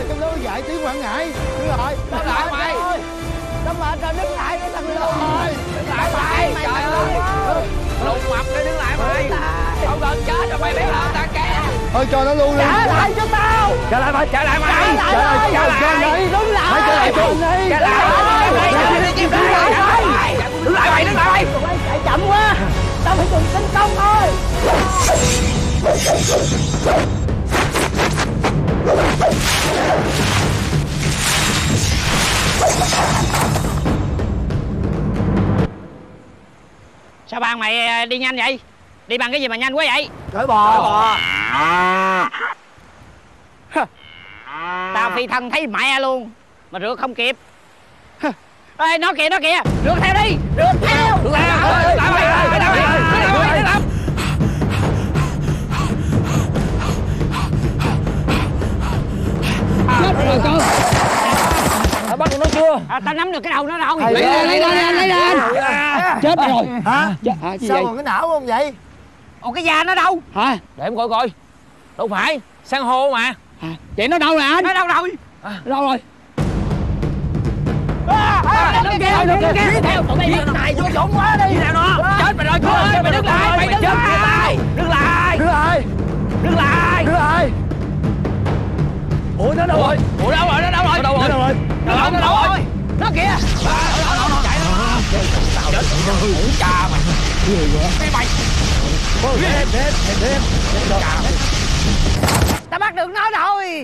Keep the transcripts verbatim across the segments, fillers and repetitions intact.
ơi, trong đó dạy tiếng Quảng Ngãi. Đưa lại. Đứng lại mày. Tao mệt rồi, đứng lại cái thằng lùn. Đứng lại mày. Trời ơi. Lùn mập đi, đứng lại mày. Không gần chết rồi mày biết là ta kéo. Thôi cho nó luôn đi. Trả lại cho tao. Trở lại mày, trở lại mày. Trả lại, trả lại. Đứng lại. Hãy trở lại đi. Trở lại. Đứng lại. Đứng lại mày, đứng lại mày. Tụi bay chạy chậm quá. Tao phải dùng tấn công thôi. Sao bạn mày đi nhanh vậy? Đi bằng cái gì mà nhanh quá vậy? Cởi bò. Cởi bò. Tao phi thân thấy mẹ luôn mà rượt không kịp. Ê, nó kìa, nó kìa, rượt theo đi, rượt theo. Rượt theo. Lại mày, lại mày, lại mày, lại Chết rồi cơ. Tao bắt được nó chưa? À, tao nắm được cái đầu nó đâu. Lấy lên, lấy lên, lấy lên. Chết rồi. Hả? Chết hả? Gì sao vậy? còn cái não không vậy? Ồ, cái da nó đâu? Hả? Để em coi coi. Đâu phải, san hô mà. À, vậy nó đâu rồi anh? Nó đâu rồi? À, đâu rồi? À, à, đứng kia, đứng kia. Theo tụi bay này vô dũng quá đi. Nào nó. Chết mày rồi, chú ơi, mày đứng lại, mày đứng lại. Đứng lại. Đưa ai? Đứng lại. Đưa ai? Ủa nó đâu rồi? Ủa đâu rồi, nó đâu rồi? Nó đâu rồi? Nó đâu rồi? Nó đâu, nó đâu rồi? Nó kìa. Nó chạy nó. Chết rồi, ngủ cha mày. Cái mày. Thêm, thêm, thêm, thêm. Tao bắt được nó rồi.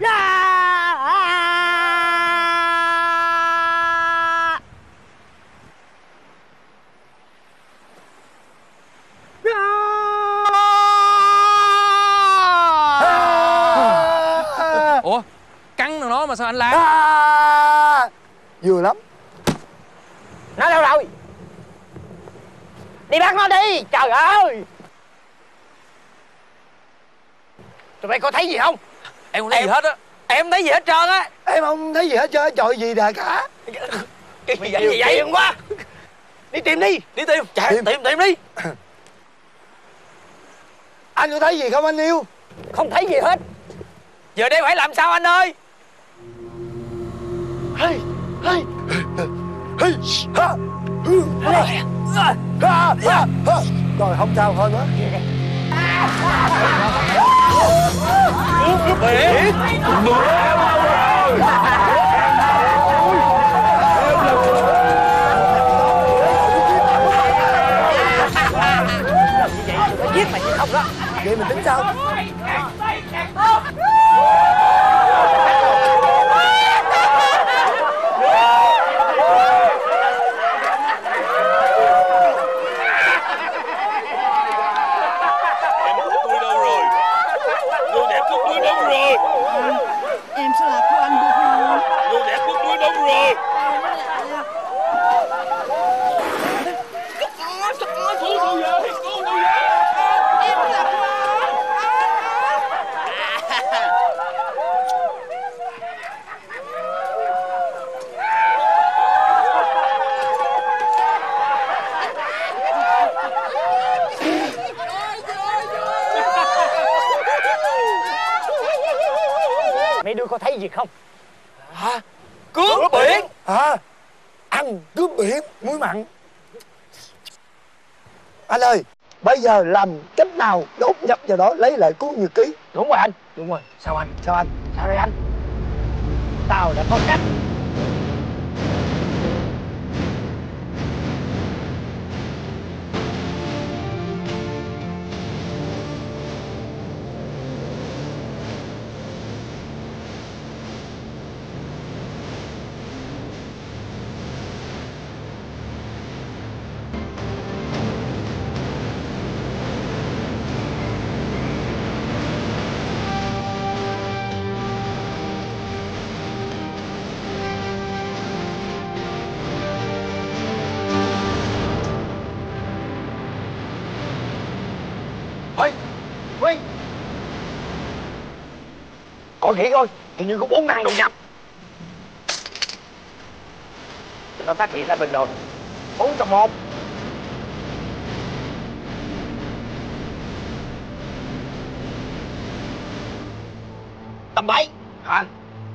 Ủa, cắn được nó mà sao anh la? À, vừa lắm. Nó đâu rồi? Đi bắt nó đi, trời ơi. Tụi bay có thấy gì không? Em không thấy gì hết á. Em không thấy gì hết trơn á. Em không thấy gì hết trơn, trời gì đại cả. Cái gì vậy? Vậy em quá. Đi tìm đi. Đi tìm. Chạy, tìm, tìm, tìm đi. Anh có thấy gì không anh yêu? Không thấy gì hết. Giờ đây phải làm sao anh ơi? Hey, hey, hey, ha, ừ, ha, ha, ha, ha. Rồi không sao thôi nữa. Biển. Giết mày chứ không đó. Vậy mình tính sao? Em sẽ là của anh được không? Người đẹp của tôi đâu rồi? Mấy đứa có thấy gì không? Hả? Cướp biển. Hả? Ăn cướp biển, muối mặn. Anh ơi, bây giờ làm cách nào đột nhập vào đó lấy lại cuốn nhật ký? Đúng rồi anh. Đúng rồi. Sao anh? Sao anh? Sao đây anh? Tao đã có cách. Huy, Huy, coi kỹ coi, hình như có bốn thằng đột nhập. Nó phát hiện ra mình rồi. Bốn trong một. Tầm bậy. Hả?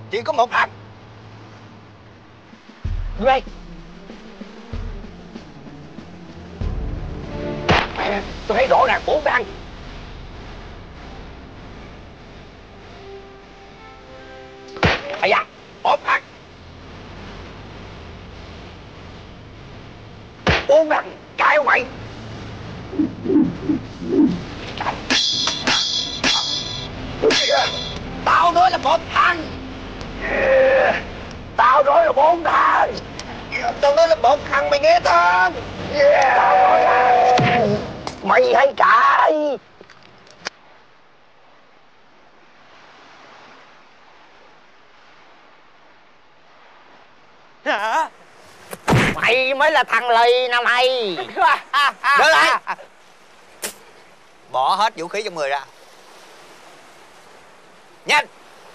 chỉ có một thằng. Đưa đây. Mẹ, tôi thấy rõ ràng bốn thằng. Ây da, một thằng. Bốn thằng, cãi không mày? Tao nói là một thằng. Tao nói là bốn thằng. Tao nói là một thằng, mày nghe không? Mày hãy cãi. Hả? Mày mới là thằng lì nè mày. Đỡ lại. Bỏ hết vũ khí trong người ra. Nhanh.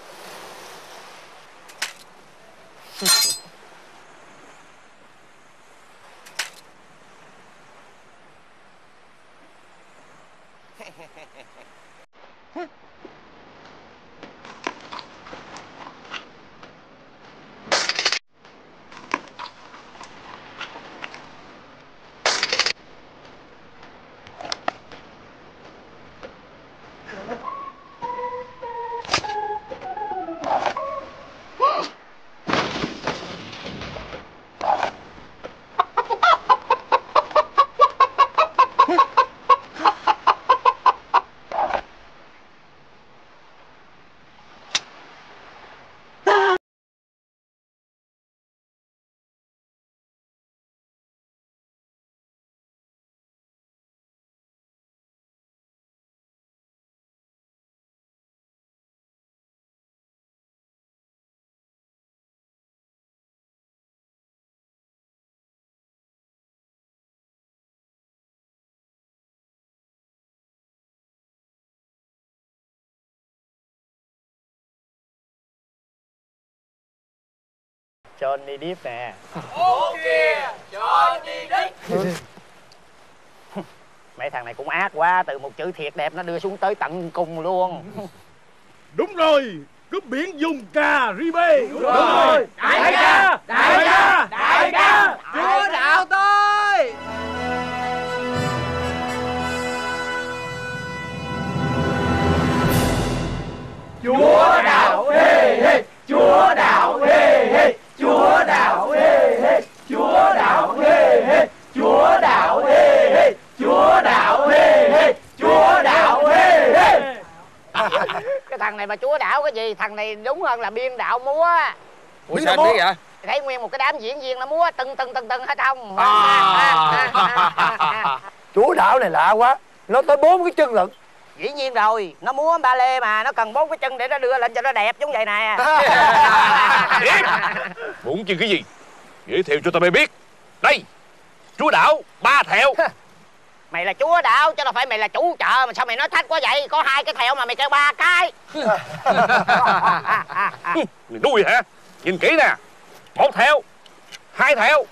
Johnny Depp nè. Ok, Johnny Depp. Mấy thằng này cũng ác quá, từ một chữ thiệt đẹp nó đưa xuống tới tận cùng luôn. Đúng rồi, cướp biển dùng Caribe. Đúng rồi. Đại ca, đại ca, đại ca, chúa đạo tôi. Chúa đạo hê hê, chúa đạo hê hê, chúa đạo hê hê, chúa đạo hê hê, chúa đạo hê hê, chúa đạo hê hê, chúa đạo hê hê. Cái thằng này mà chúa đạo cái gì? Thằng này đúng hơn là biên đạo múa. Ủa sao anh biết vậy? Thấy nguyên một cái đám diễn viên nó múa tưng tưng tưng tưng hết không? Chúa đạo này lạ quá, nó tới bốn cái chân lận. Dĩ nhiên rồi, nó múa ba lê mà, nó cần bốn cái chân để nó đưa lên cho nó đẹp giống vậy nè. Muốn chân cái gì? Giới thiệu cho tao mày biết. Đây, chúa đạo ba thẹo. Mày là chúa đạo chứ đâu phải mày là chủ chợ mà sao mày nói thách quá vậy? Có hai cái thẹo mà mày kêu ba cái. Mày đuôi hả? Nhìn kỹ nè. Một thẹo, hai thẹo.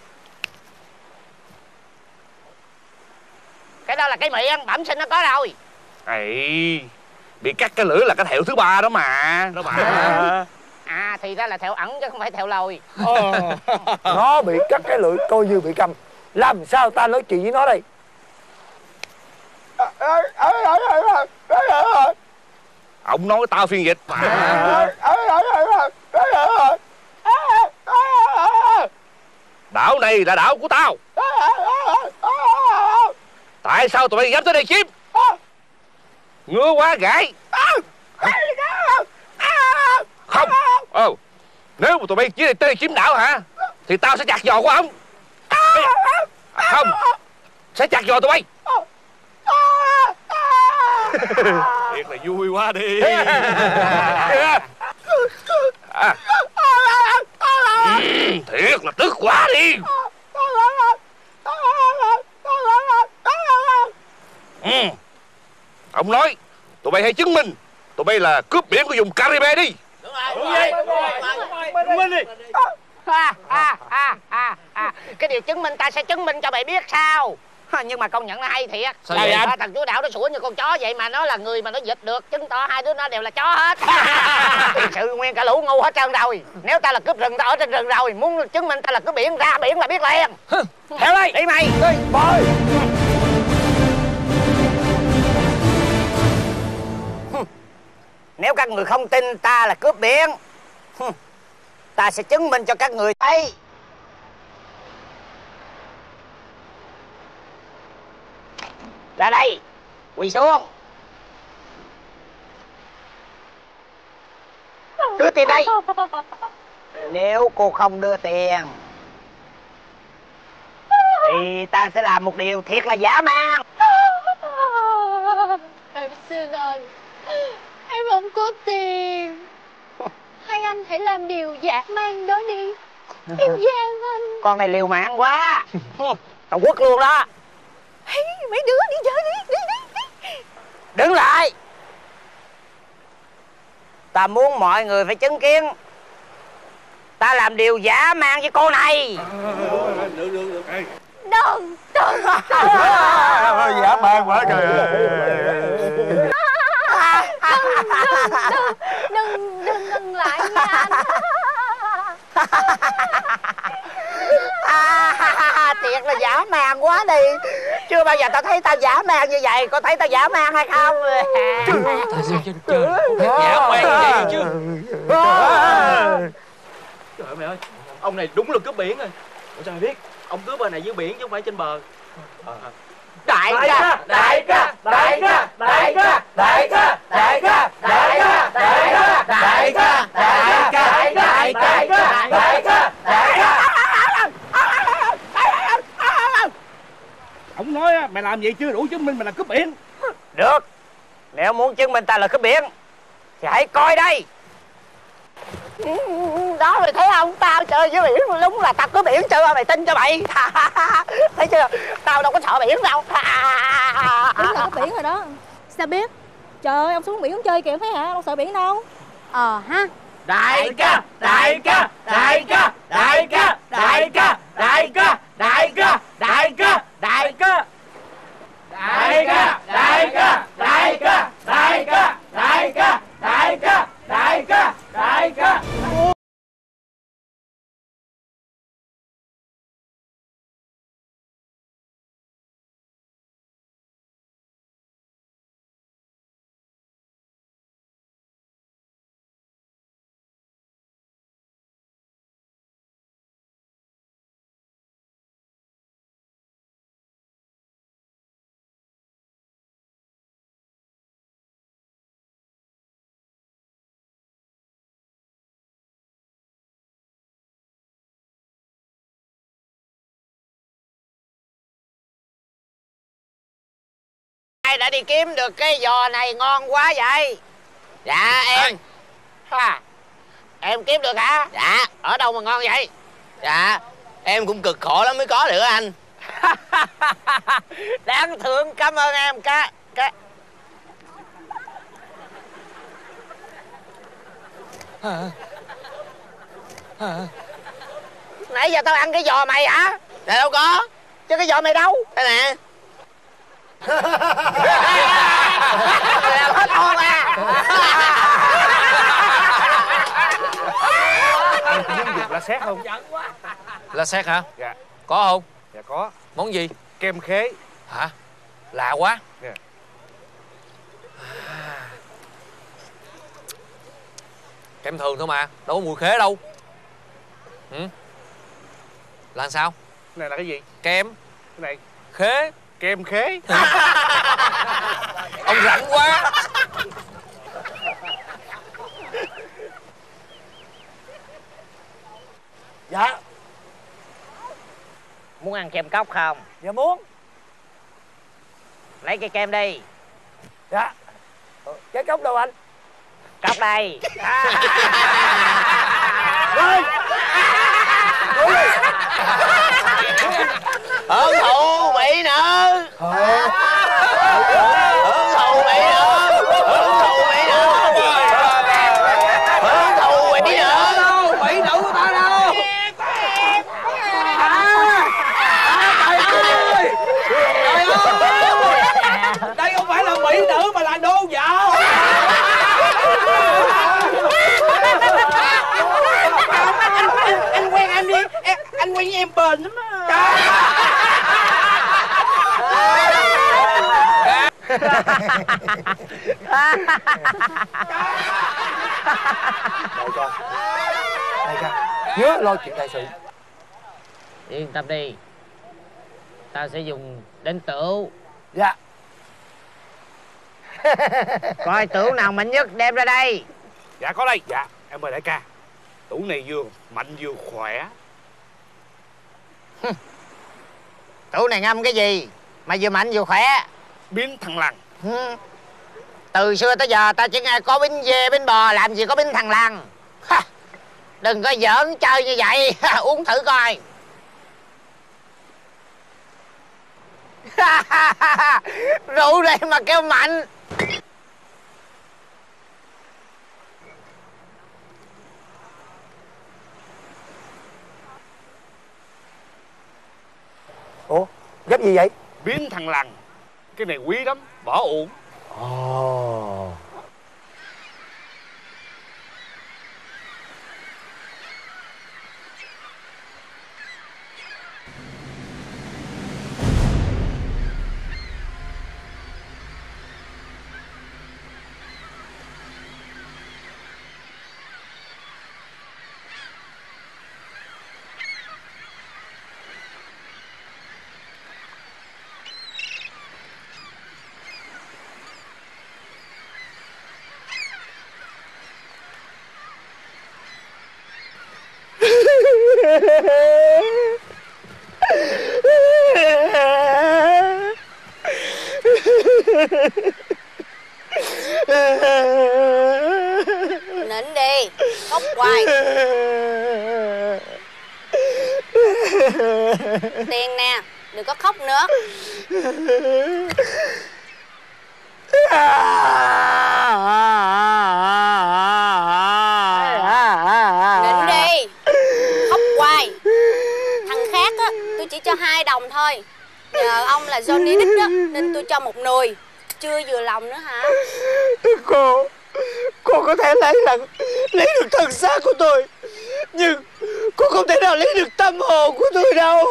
Cái đó là cái miệng, bẩm sinh nó có rồi. Ây, bị cắt cái lưỡi là cái thẹo thứ ba đó mà. Đó mà. À thì ra là thẹo ẩn chứ không phải thẹo lồi. Nó bị cắt cái lưỡi coi như bị câm. Làm sao ta nói chuyện với nó đây? Ông nói tao phiên dịch mà. Đảo này là đảo của tao. Tại sao tụi bay dám tới đây chiếm? Ngứa quá gãi. Không. Ờ. Nếu mà tụi bay chỉ tới đây chiếm đảo hả, thì tao sẽ chặt giò của ông. Không. Sẽ chặt giò tụi bay. Thiệt là vui quá đi. À. Ừ, thiệt là tức quá đi. Ừ. Ông nói tụi bay hãy chứng minh tụi bay là cướp biển của vùng Caribe đi. Đúng rồi, đúng rồi, đúng rồi, Chứng minh đi. À, à, à, à, à. Cái điều chứng minh ta sẽ chứng minh cho mày biết sao. Nhưng mà công nhận nó hay thiệt. Sao vậy anh? Thằng chúa đạo nó sủa như con chó vậy mà nó là người mà nó dịch được, chứng tỏ hai đứa nó đều là chó hết. Thiệt sự nguyên cả lũ ngu hết trơn rồi. Nếu ta là cướp rừng ta ở trên rừng rồi, muốn chứng minh ta là cướp biển ra biển là biết liền. Theo đây, đi mày. Đi, bơi. Nếu các người không tin ta là cướp biển, ta sẽ chứng minh cho các người thấy. Ra đây, quỳ xuống. Đưa tiền đây. Nếu cô không đưa tiền thì ta sẽ làm một điều thiệt là dã man. Em xin anh, em không có tiền. Hai anh hãy làm điều dã man đó đi. Em gian anh. Con này liều mạng quá. Tao quất luôn đó. Hey, mấy đứa đi chơi đi, đi đi đi. Đứng lại. Ta muốn mọi người phải chứng kiến ta làm điều dã man với cô này. Đừng, đừng, đừng. Dã man quá trời ơi. Đừng, đừng, đừng ngừng lại nha anh. À, thiệt là dã man quá đi. Chưa bao giờ tao thấy tao dã man như vậy. Có thấy tao dã man hay không? Tại sao trên trời không biết dã man như vậy chứ? Trời ơi mày ơi, ông này đúng là cướp biển rồi. Ủa sao mày biết? Ông cướp bên này dưới biển chứ không phải trên bờ. À, à. Đại ca, đại ca, đại ca, đại ca, đại ca, đại ca, đại ca, đại ca, đại ca, đại ca, đại ca, đại ca, đại ca, đại ca. Ông nói á, mày làm vậy chưa đủ chứng minh mày là cướp biển. Được. Nếu muốn chứng minh ta là cướp biển thì hãy coi đây. Đó mày thấy không? Tao chơi dưới biển đúng là tao cướp biển chưa? Mày tin cho mày. Thấy chưa? Tao đâu có sợ biển đâu. Đúng là cướp biển rồi đó. Sao biết? Trời ơi, ông xuống biển chơi kìa thấy hả? Đâu sợ biển đâu. Ờ ha. Đại ca, đại ca, đại ca, đại ca, đại ca, đại ca, đại ca, đại ca, đại ca. Đại ca, đại ca, đại ca, đại ca, đại ca, đại ca, đại ca, đại ca. Ai đã đi kiếm được cái giò này ngon quá vậy? Dạ em. Ha. Em kiếm được hả? Dạ. Ở đâu mà ngon vậy? Dạ, em cũng cực khổ lắm mới có được anh. Đáng thương, cảm ơn em. Cái cái nãy giờ tao ăn cái giò mày hả? Dạ đâu có. Chứ cái giò mày đâu? Đây nè. Làm hết hồn à. Anh có muốn dục la xét không? La xét hả? Dạ. Có không? Dạ có. Món gì? Kem khế. Hả? Lạ quá. Dạ. Kem thường thôi mà, đâu có mùi khế đâu. Ừ? Là sao? Cái này là cái gì? Kem. Cái này Khế. kem khế. Ông rảnh quá. Dạ. Muốn ăn kem cốc không? Dạ muốn. Lấy cây kem đi. Dạ. Cái cốc đâu anh? Cốc đây. Rồi. Hưởng thụ mỹ nữ. Hưởng thụ mỹ nữ. Hưởng thụ mỹ nữ. Hưởng thụ mỹ nữ. Mỹ nữ của ta đâu? Trời ơi. quen với em bền lắm á. Đại ca, đại ca, nhớ lo chuyện đại sự. Yên tâm đi, ta sẽ dùng đến tửu. Dạ. Coi tửu nào mạnh nhất đem ra đây. Dạ có đây. Dạ em mời đại ca. Tủ này vừa mạnh vừa khỏe. Tửu này ngâm cái gì mà vừa mạnh vừa khỏe? Biến thằng lằn. Từ xưa tới giờ ta chỉ nghe có bánh dê bánh bò, làm gì có bánh thằng lằn. Đừng có giỡn chơi như vậy. Uống thử coi. Rượu đây mà kêu mạnh. Ủa, gấp gì vậy? Biến thằng lằn. Cái này quý lắm, bỏ uổng. Ồ. Nín đi, khóc hoài. Tiền nè, đừng có khóc nữa. Nín đi, khóc hoài. Thằng khác á, tôi chỉ cho hai đồng thôi. Nhờ ông là Johnny Depp đó, nên tôi cho một nồi. Chưa vừa lòng nữa hả? Cô, cô có thể lấy là lấy được thân xác của tôi, nhưng cô không thể nào lấy được tâm hồn của tôi đâu.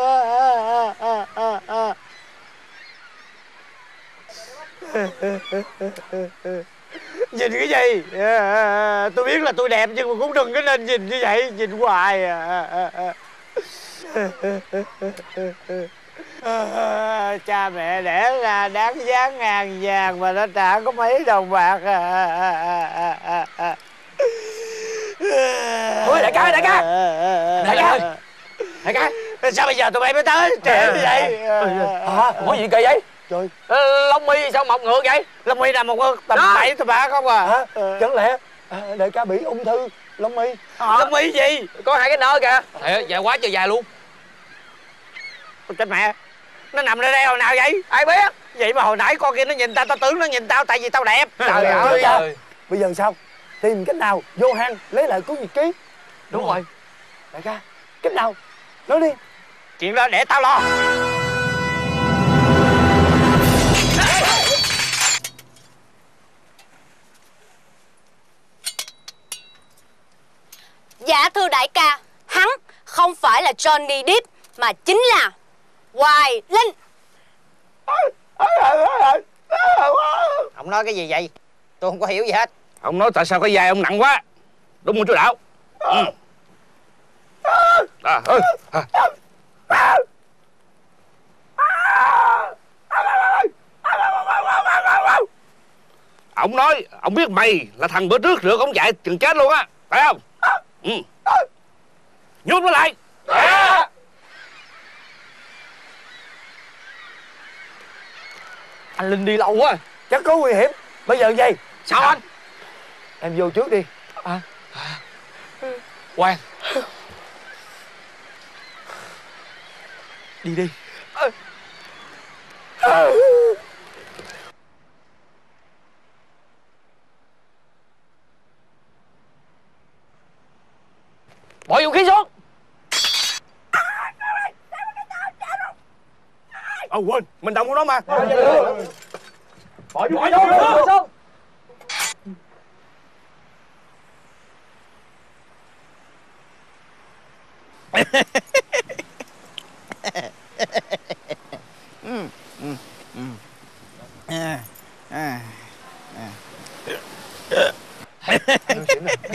Nhìn cái gì? Tôi biết là tôi đẹp nhưng mà cũng đừng có nên nhìn như vậy, nhìn hoài à. À, cha mẹ đẻ ra đáng giá ngàn vàng mà nó trả có mấy đồng bạc à, à, à, à. Ôi đại ca, đại ca, đại ca, đại ca, sao bây giờ tụi bay mới tới trễ như vậy? Hả? Ủa gì kỳ vậy? Trời, lông mi sao mọc ngược vậy? lông mi là một tầm bảy tầm bạ không à? Hả? Chẳng lẽ à, đại ca bị ung thư lông mi? À. Lông mi gì? Có hai cái nơ kìa. Thiệt, dài quá trời dài luôn. Chết mẹ, nó nằm ở đây hồi nào vậy? Ai biết? Vậy mà hồi nãy con kia nó nhìn tao, tao tưởng nó nhìn tao tại vì tao đẹp. Trời ơi. Ơi. Bây giờ sao? Tìm cách nào vô hang lấy lại cuốn nhật ký. Đúng, Đúng rồi. rồi. Đại ca, cách nào? Nói đi. Chuyện đó để tao lo. Dạ thưa đại ca, hắn không phải là Johnny Depp mà chính là Hoài Linh. Ông nói cái gì vậy? Tôi không có hiểu gì hết. Ông nói tại sao cái vai ông nặng quá. Đúng không chú Đạo? Ừ. À, ừ. À. Ông nói, ông biết mày là thằng bữa trước rượt ông chạy chừng chết luôn á, phải không? Ừ. Nhốt nó lại. À. Anh Linh đi lâu quá. Chắc có nguy hiểm. Bây giờ gì? Sao anh? Em vô trước đi. À. Quang. Đi đi. À. À. Bỏ vũ khí xuống. Ờ quên, mình động của nó mà. Bỏ vũ khí xuống.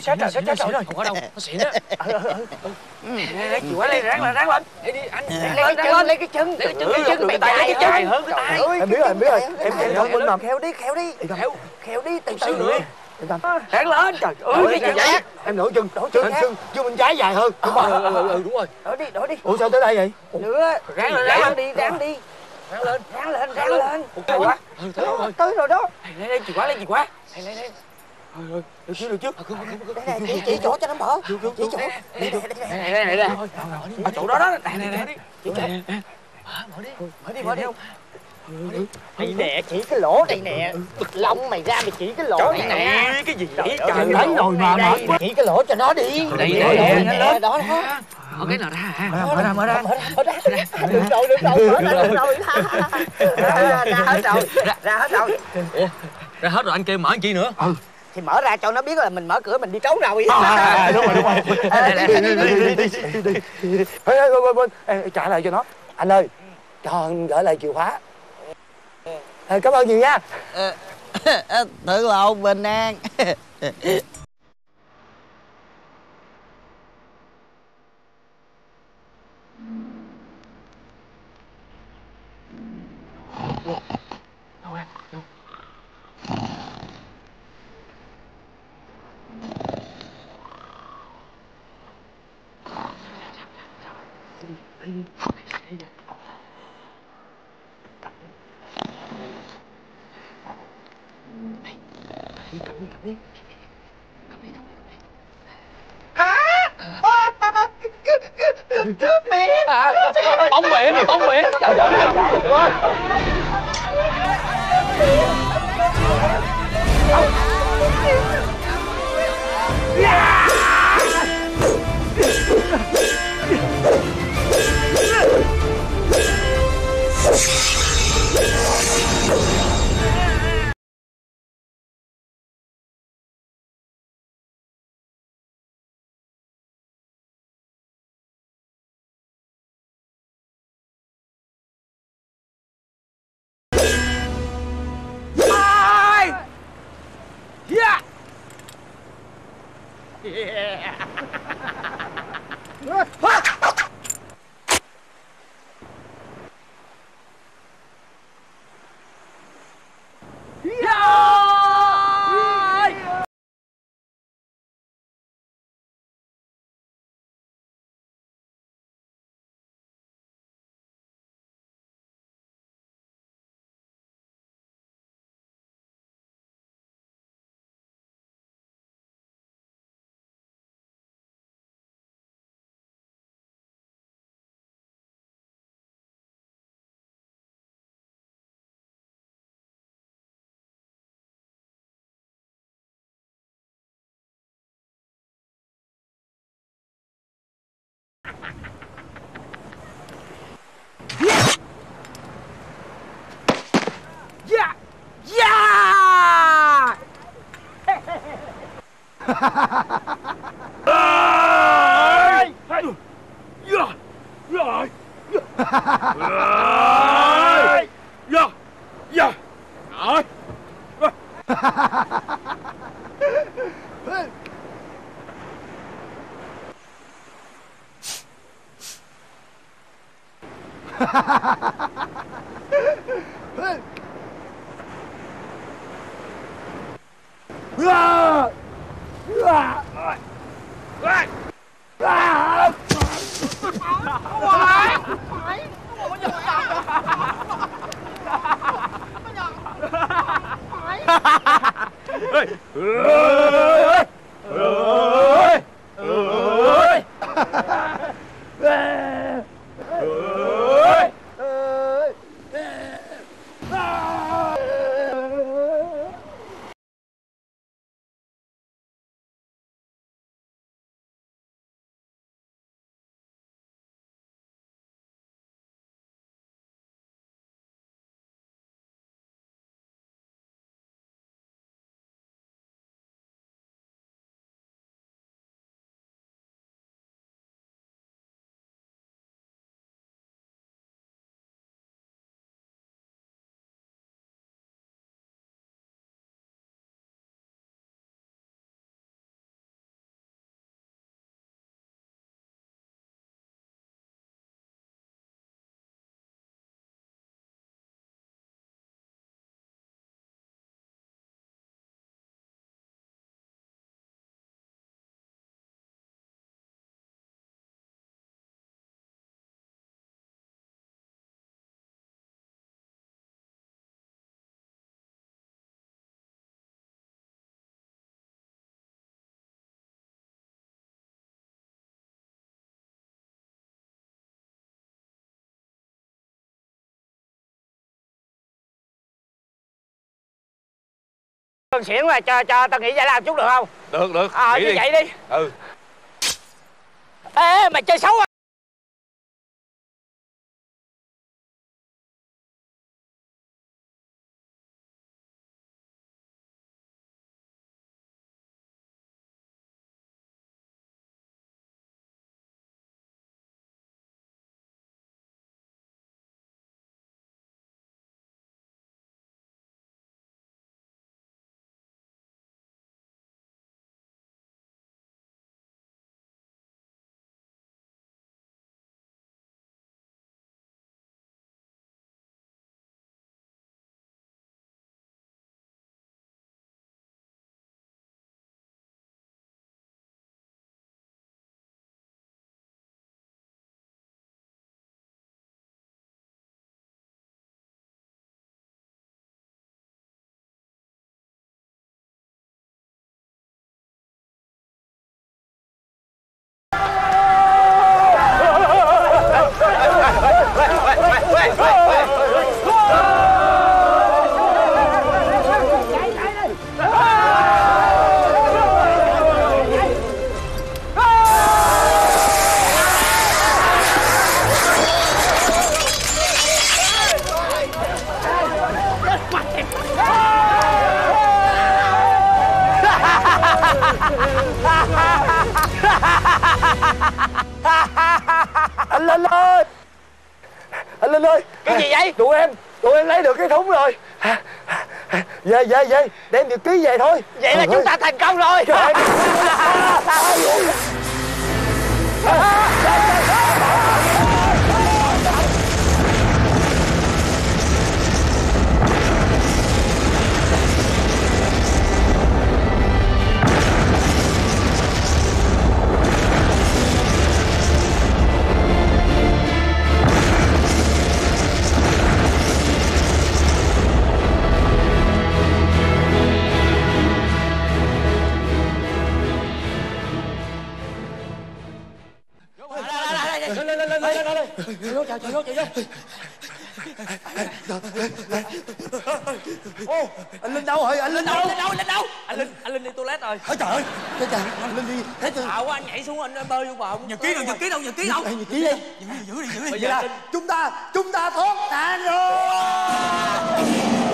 chết rồi, chết rồi. Không có đâu, nó xịn á. Ừ, ừ, ừ. Nè, chịu quá lên, ráng lên, ráng lên. Đi đi, anh. Lấy cái chân, lấy cái chân. Lấy cái chân, cái chân, cái tay tay, cái chân hơn cái tay. Em biết rồi, em biết rồi. Em em thông minh mà. Khéo đi, khéo đi. Khéo. Khéo đi, từ Xíu từ. nữa. Ráng lên, trời ơi, cái gì vậy? Em nổi chân, nổi chân, chân, chân bên trái dài hơn. Đúng Ừ, rồi. ừ, ừ, đúng rồi. Đổi đi, đổi đi. Ủa sao tới đây vậy? Nữa. Ráng lên, ráng Ráng lên. đi, ráng đi. Ráng lên. Ráng lên, ráng lên. Ok quá. Ừ, tới rồi. Tới rồi đó. Lấy lấy chìa khóa, lấy chìa khóa. Đây, đây, đây. Thôi thôi, được chứ, được chứ. Đây này, chỉ, chỉ chỗ cho nó mở. Chỉ chỗ. Đây, đây, đây, đây. Này này này này. Ở chỗ đó đó, này này này. Chỉ chỗ. Mở đi. Mở đi, mở đi. Đây nè, chỉ cái lỗ đây nè. Lông mày ra mày chỉ cái lỗ này nè. Cái gì vậy? Trời Trời ơi, lấy rồi mà mệt quá. chỉ cái lỗ cho nó đi. Đây Mở nè. nè, đó đó. Mở cái nào ra hả? Mở ra, mở ra. Mở ra, mở ra. Được rồi, được rồi, mở ra, được rồi. Ra, ra hết rồi. Ra hết rồi. Ủa, ra hết rồi anh kêu mở anh chi nữa? Ừ. Thì mở ra cho nó biết là mình mở cửa mình đi trốn rồi. À, đúng rồi, đúng rồi. Đi, đi, đi, đi, đi, đi, đi. Ê, ê, quên, quên, ê, trả lại cho nó. Anh ơi, cho anh gửi lại chìa khóa. Ê, cảm ơn nhiều nha. Tự lộn bình an. Bóng biển, bóng biển. Trời ơi. hơn xỉn rồi, cho cho tao nghỉ giải lao chút được không? Được được. Ờ Nghỉ như đi. vậy đi. Ừ. Ê mày chơi xấu à? Anh Linh ơi, anh Linh ơi. Cái gì vậy? Tụi em, tụi em lấy được cái thúng rồi. Về về về, đem nhật ký về thôi. Vậy là chúng ta thành công rồi. Trời. Vô, chạy, chạy vô, chạy vô. Ô, anh Linh đâu rồi? Anh Linh đâu? Lên đâu, lên đâu? Anh Linh, anh Linh đi toilet rồi. Ôi trời ơi, trời trời, anh Linh đi, thấy chưa? Ảo quá, anh nhảy xuống anh bơi vô bờ. Nhật ký đâu, nhật ký đâu, nhật ký đâu? Nhật ký đi. Giữ đi, giữ đi. Bây giờ anh Chúng ta, chúng ta thoát nạn rồi.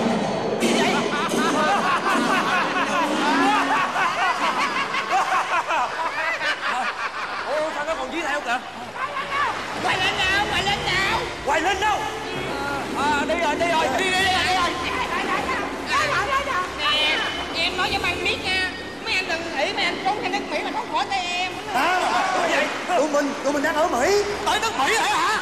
Ủa sao nó còn dí theo kìa? Quay lên nào, quay lên nào. Quay lên đâu? À đi rồi, đi rồi, đi đi đi đi rồi. Nè, em nói cho mấy anh biết nha. Mấy anh đừng nghĩ mấy anh trốn sang nước Mỹ mà thoát khỏi tay em. Hả? Tụi mình, tụi mình đang ở Mỹ. Tới nước Mỹ hả hả?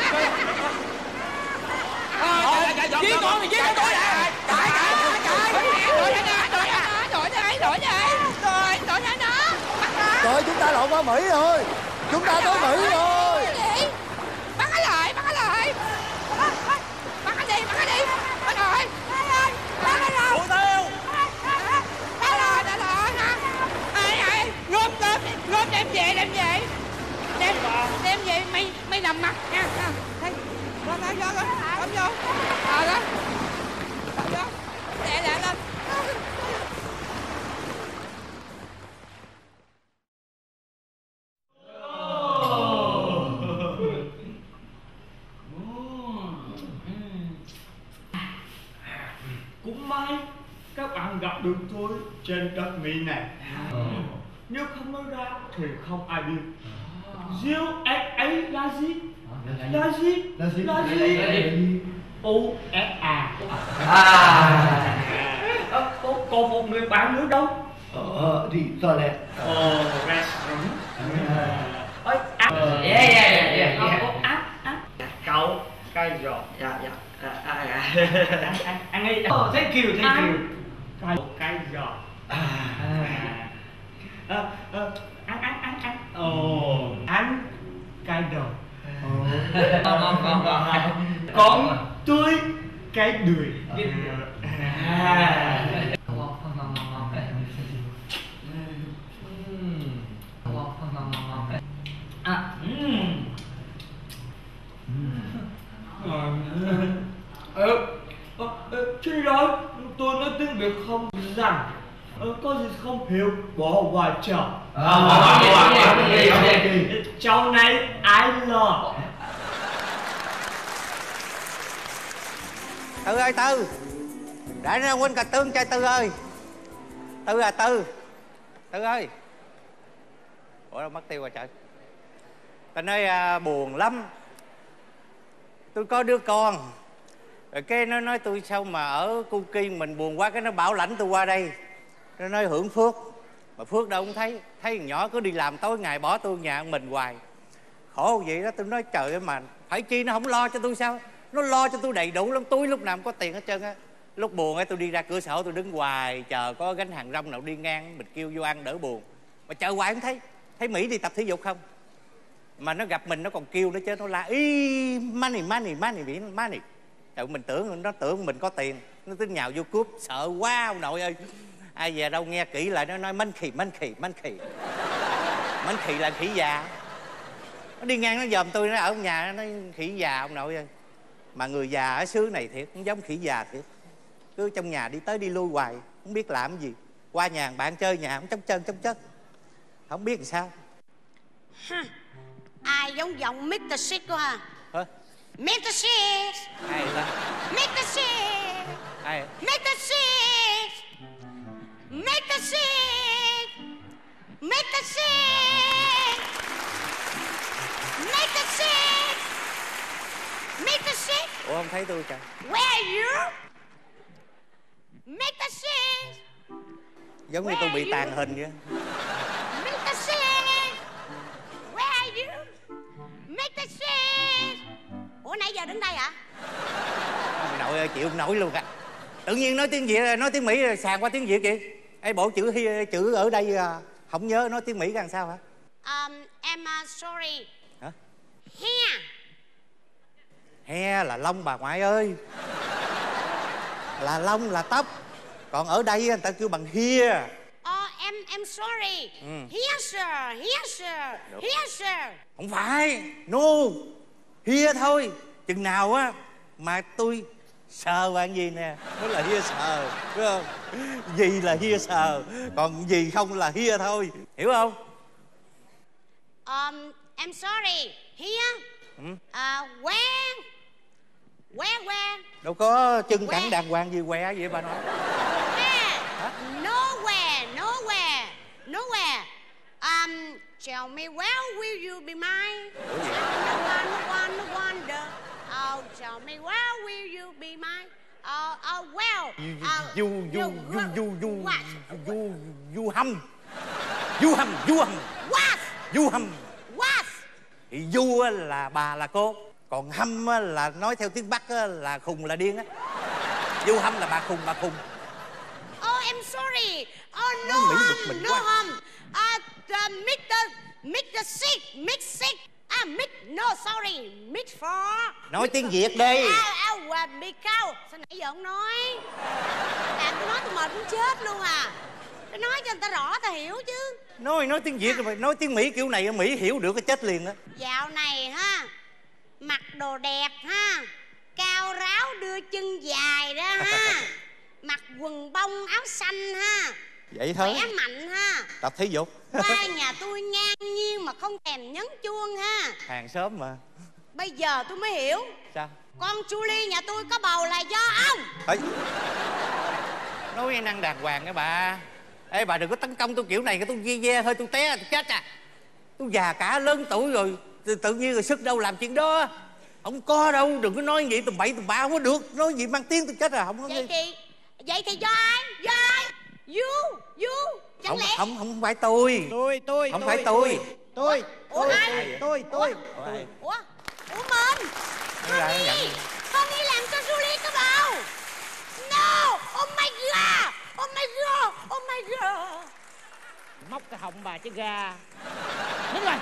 Dí con thì dí con tôi à. Chạy, chạy, chạy. Đổi ra đó, đổi ra đó, đổi ra đây, đổi ra đây. Rồi, đổi ra đó. Trời ơi, chúng ta lộn qua Mỹ rồi. Chúng ta tới Mỹ rồi. Bắt nó lại, bắt nó lại. Bắt nó đi, bắt nó đi. Bắt rồi. Bắt nó rồi. Đuổi theo. Đã rồi, đã rồi hả? Ê, ê, gom, gom, gom đem về, đem về. Đem, đem về, mày, mày làm mặt nha. Đây, gom ra, vô, gom, gom vô. Ờ, đó. Gom vô. Đè, đè lên. Cũng may các bạn gặp được tôi trên đất Mỹ này. Nếu không nói ra thì không ai biết. Diêu ét ấy là gì? Là gì? Là gì? Là gì? u ét a. Còn một người bạn nữa đâu? Ờ, đi toilet. Ờ, restaurant. Ơi, áp. Yeah, yeah, yeah, yeah, yeah. Áp, áp. Cậu, cái giò. Dạ, dạ. À, à, à. Ăn, ăn, ăn đi. Oh, thank you, thank you. Cái, cái giò. À. Ờ, ờ, ăn, ăn, ăn, ăn. Ồ, ăn cái đầu. Ngon, ngon, ngon, ngon. Còn tôi cái đùi. À. À, ừm. Ờ, ờ, ờ, chết rồi. tôi nói tiếng Việt không rành. Ờ, có gì không hiểu bỏ qua cho. Cháu này ai lo? Tư ơi Tư, để ra huynh cà tương cho Tư ơi. Tư à Tư, Tư ơi. Ủa đâu mất tiêu rồi trời. Ta nói à, buồn lắm. Tôi có đứa con. Rồi cái nó nói tôi sao mà ở Cu Kiên mình buồn quá, cái nó bảo lãnh tôi qua đây. Nó nói hưởng phước. Mà phước đâu không thấy. Thấy thằng nhỏ cứ đi làm tối ngày bỏ tôi nhà mình hoài. Khổ vậy đó. Tôi nói trời ơi mà phải chi nó không lo cho tôi sao. Nó lo cho tôi đầy đủ lắm. Túi lúc nào cũng có tiền hết trơn á. Lúc buồn ấy tôi đi ra cửa sổ tôi đứng hoài chờ có gánh hàng rong nào đi ngang mình kêu vô ăn đỡ buồn. Mà chờ hoài không thấy. Thấy Mỹ đi tập thể dục không. Mà nó gặp mình nó còn kêu nữa chứ. Nó la y money money money money. Trời, mình tưởng nó tưởng mình có tiền. Nó tính nhào vô cướp. Sợ quá ông nội ơi. Ai về đâu nghe kỹ lại nó nói manh khì manh khì manh khì. Manh khì là khỉ già. Nó đi ngang nó dòm tôi nó ở nhà nó nói khỉ già ông nội ơi. Mà người già ở xứ này thiệt cũng giống khỉ già thiệt. Cứ trong nhà đi tới đi lui hoài. Không biết làm gì. Qua nhà bạn chơi nhà cũng trống trơn trống chất. Không biết làm sao. Ha, ai giống giọng mít tơ Six quá ha. Hả? mít tơ Six. Ai vậy? mít tơ Six. Ai? mít tơ Six. mít tơ Six. mít tơ Six. mít tơ Six. mít tơ Six. Ủa không thấy tôi trời. Where are you? mít tơ Six. Giống như tôi bị tàn hình vậy. mít tơ Six. Where are you? mít tơ Six. Ủa nãy giờ đứng đây hả? Ông nội ơi chịu không nổi luôn à. Tự nhiên nói tiếng Việt nói tiếng Mỹ rồi sàn qua tiếng Việt vậy. Ê bộ chữ chữ ở đây không nhớ nói tiếng Mỹ làm sao hả? Um, em uh, sorry. Hả? Hair. He là lông bà ngoại ơi. Là lông là tóc. Còn ở đây người ta kêu bằng here. Ờ em em sorry. Ừ. Here sir, here sir, Đúng. here sir. Không phải. No. Here thôi. Chừng nào á mà tôi sờ bạn gì nè mới là here sờ, biết không? Gì là here sờ, còn gì không là here thôi, hiểu không? Um, em sorry. Here. Ừ. Uh, where? Where where? Đâu có chân cẳng đàng hoàng gì què vậy bà nói. Nowhere, nowhere, nowhere. Um, tell me where will you be mine? No one, no one, no wonder. Oh, tell me where will you be mine? Oh, oh, well. Uh, Du du you- du du du What? du du hâm. Du hâm, du hâm. What? Du hâm. What? Thì du á là bà là cô, còn hâm á là nói theo tiếng Bắc á là khùng là điên á. Du hâm là bà khùng, bà khùng. Oh, I'm sorry. Oh, no Nó Mỹ bực hum, mình no quá. hum. Uh, the mít-tơ, mít-tơ Six, mít Six. Ah, mít, no, sorry, mít four. Nói tiếng Việt đi. À, à, à, bị cao. Sao nãy giờ không nói? Làm tôi nói tôi mệt muốn chết luôn à. Tôi nói cho người ta rõ ta hiểu chứ. Nói nói tiếng Việt rồi, nói tiếng Mỹ kiểu này Mỹ hiểu được cái chết liền á. Dạo này ha, mặc đồ đẹp ha, cao ráo đưa chân dài ra ha, mặc quần bông áo xanh ha, Vậy thôi. khỏe mạnh ha. Tập thể dục. Qua nhà tôi ngang nhiên mà không thèm nhấn chuông ha. Hàng xóm mà. Bây giờ tôi mới hiểu. Sao? Con Julie nhà tôi có bầu là do ông. Ê, nói năng đàng hoàng cái bà. Ê bà đừng có tấn công tôi kiểu này, cái tôi ve ve hơi tôi té tôi chết à. Tôi già cả lớn tuổi rồi, tự, tự nhiên rồi sức đâu làm chuyện đó. Không có đâu, đừng có nói vậy tầm bậy tầm bạ không có được. Nói gì mang tiếng tôi chết à, không có. Vậy thì vậy thì do ai? Do ai? You, you. Chẳng Không, lẽ không, không phải tôi. Tôi, tôi, Không tôi, phải tôi. Tôi, Ủa tôi, ai? tôi, tôi, Ủa, ai? Ủa? Ủa mình? Nói ra nó Honey, nhận. Honey làm cho Julie có bầu. No, oh my god, oh my god, oh my god. móc cái họng bà chứ gà. Đúng rồi.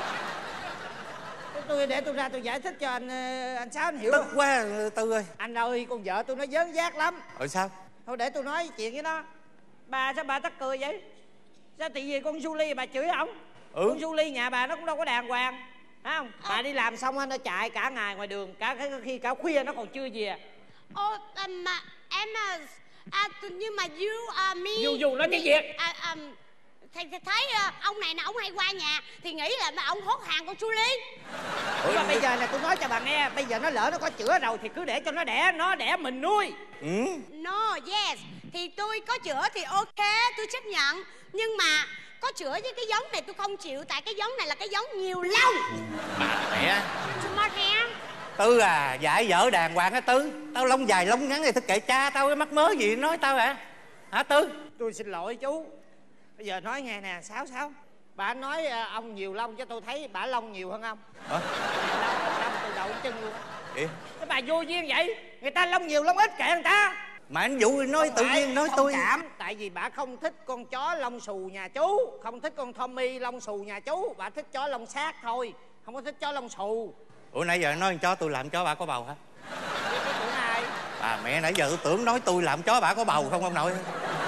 Tôi để tôi ra tôi giải thích cho anh anh Sáu anh hiểu. Tức quá Tư ơi. Anh ơi con vợ tôi nó dớn giác lắm. Rồi sao? Thôi để tôi nói chuyện với nó. Bà sao bà tắt cười vậy? Sao tại vì con Julie bà chửi ổng? Ừ. Con Julie nhà bà nó cũng đâu có đàng hoàng, phải không? Bà đi làm xong nó chạy cả ngày ngoài đường, cả khi cả khuya nó còn chưa về. Ô, mà em À, nhưng mà you à, me Dù dù nói tiếng Việt. À, à, thầy, thầy thấy uh, ông này nè, ông hay qua nhà thì nghĩ là mà ông hốt hàng con Julie. Nhưng mà bây giờ là tôi nói cho bà nghe, bây giờ nó lỡ nó có chữa rồi thì cứ để cho nó đẻ, nó đẻ mình nuôi. Ừ. No, yes. Thì tôi có chữa thì ok, tôi chấp nhận. Nhưng mà có chữa với cái giống này tôi không chịu. Tại cái giống này là cái giống nhiều lông. Bà mẹ Smart hair. Tư à, dạy vợ đàng hoàng á Tư. Tao lông dài lông ngắn thì tôi kệ cha tao, cái mắc mớ gì nói tao hả? Hả Tư? Tôi xin lỗi chú. Bây giờ nói nghe nè, Sáu Sáu. Bà nói uh, ông nhiều lông chứ tôi thấy bà lông nhiều hơn ông. Hả? Lông, lông từ đầu đến chân luôn. Vậy? Cái bà vô duyên vậy. Người ta lông nhiều lông ít kệ người ta. Mà anh Vũ nói Không tự phải, nhiên nói thông tôi cảm. Tại vì bà không thích con chó lông xù nhà chú, không thích con Tommy lông xù nhà chú. Bà thích chó lông sát thôi, không có thích chó lông xù. Ủa nãy giờ nói chó tôi làm chó bà có bầu hả? Chứ cái tưởng ai? Bà mẹ nãy giờ tôi tưởng nói tôi làm chó bà có bầu không ông nội.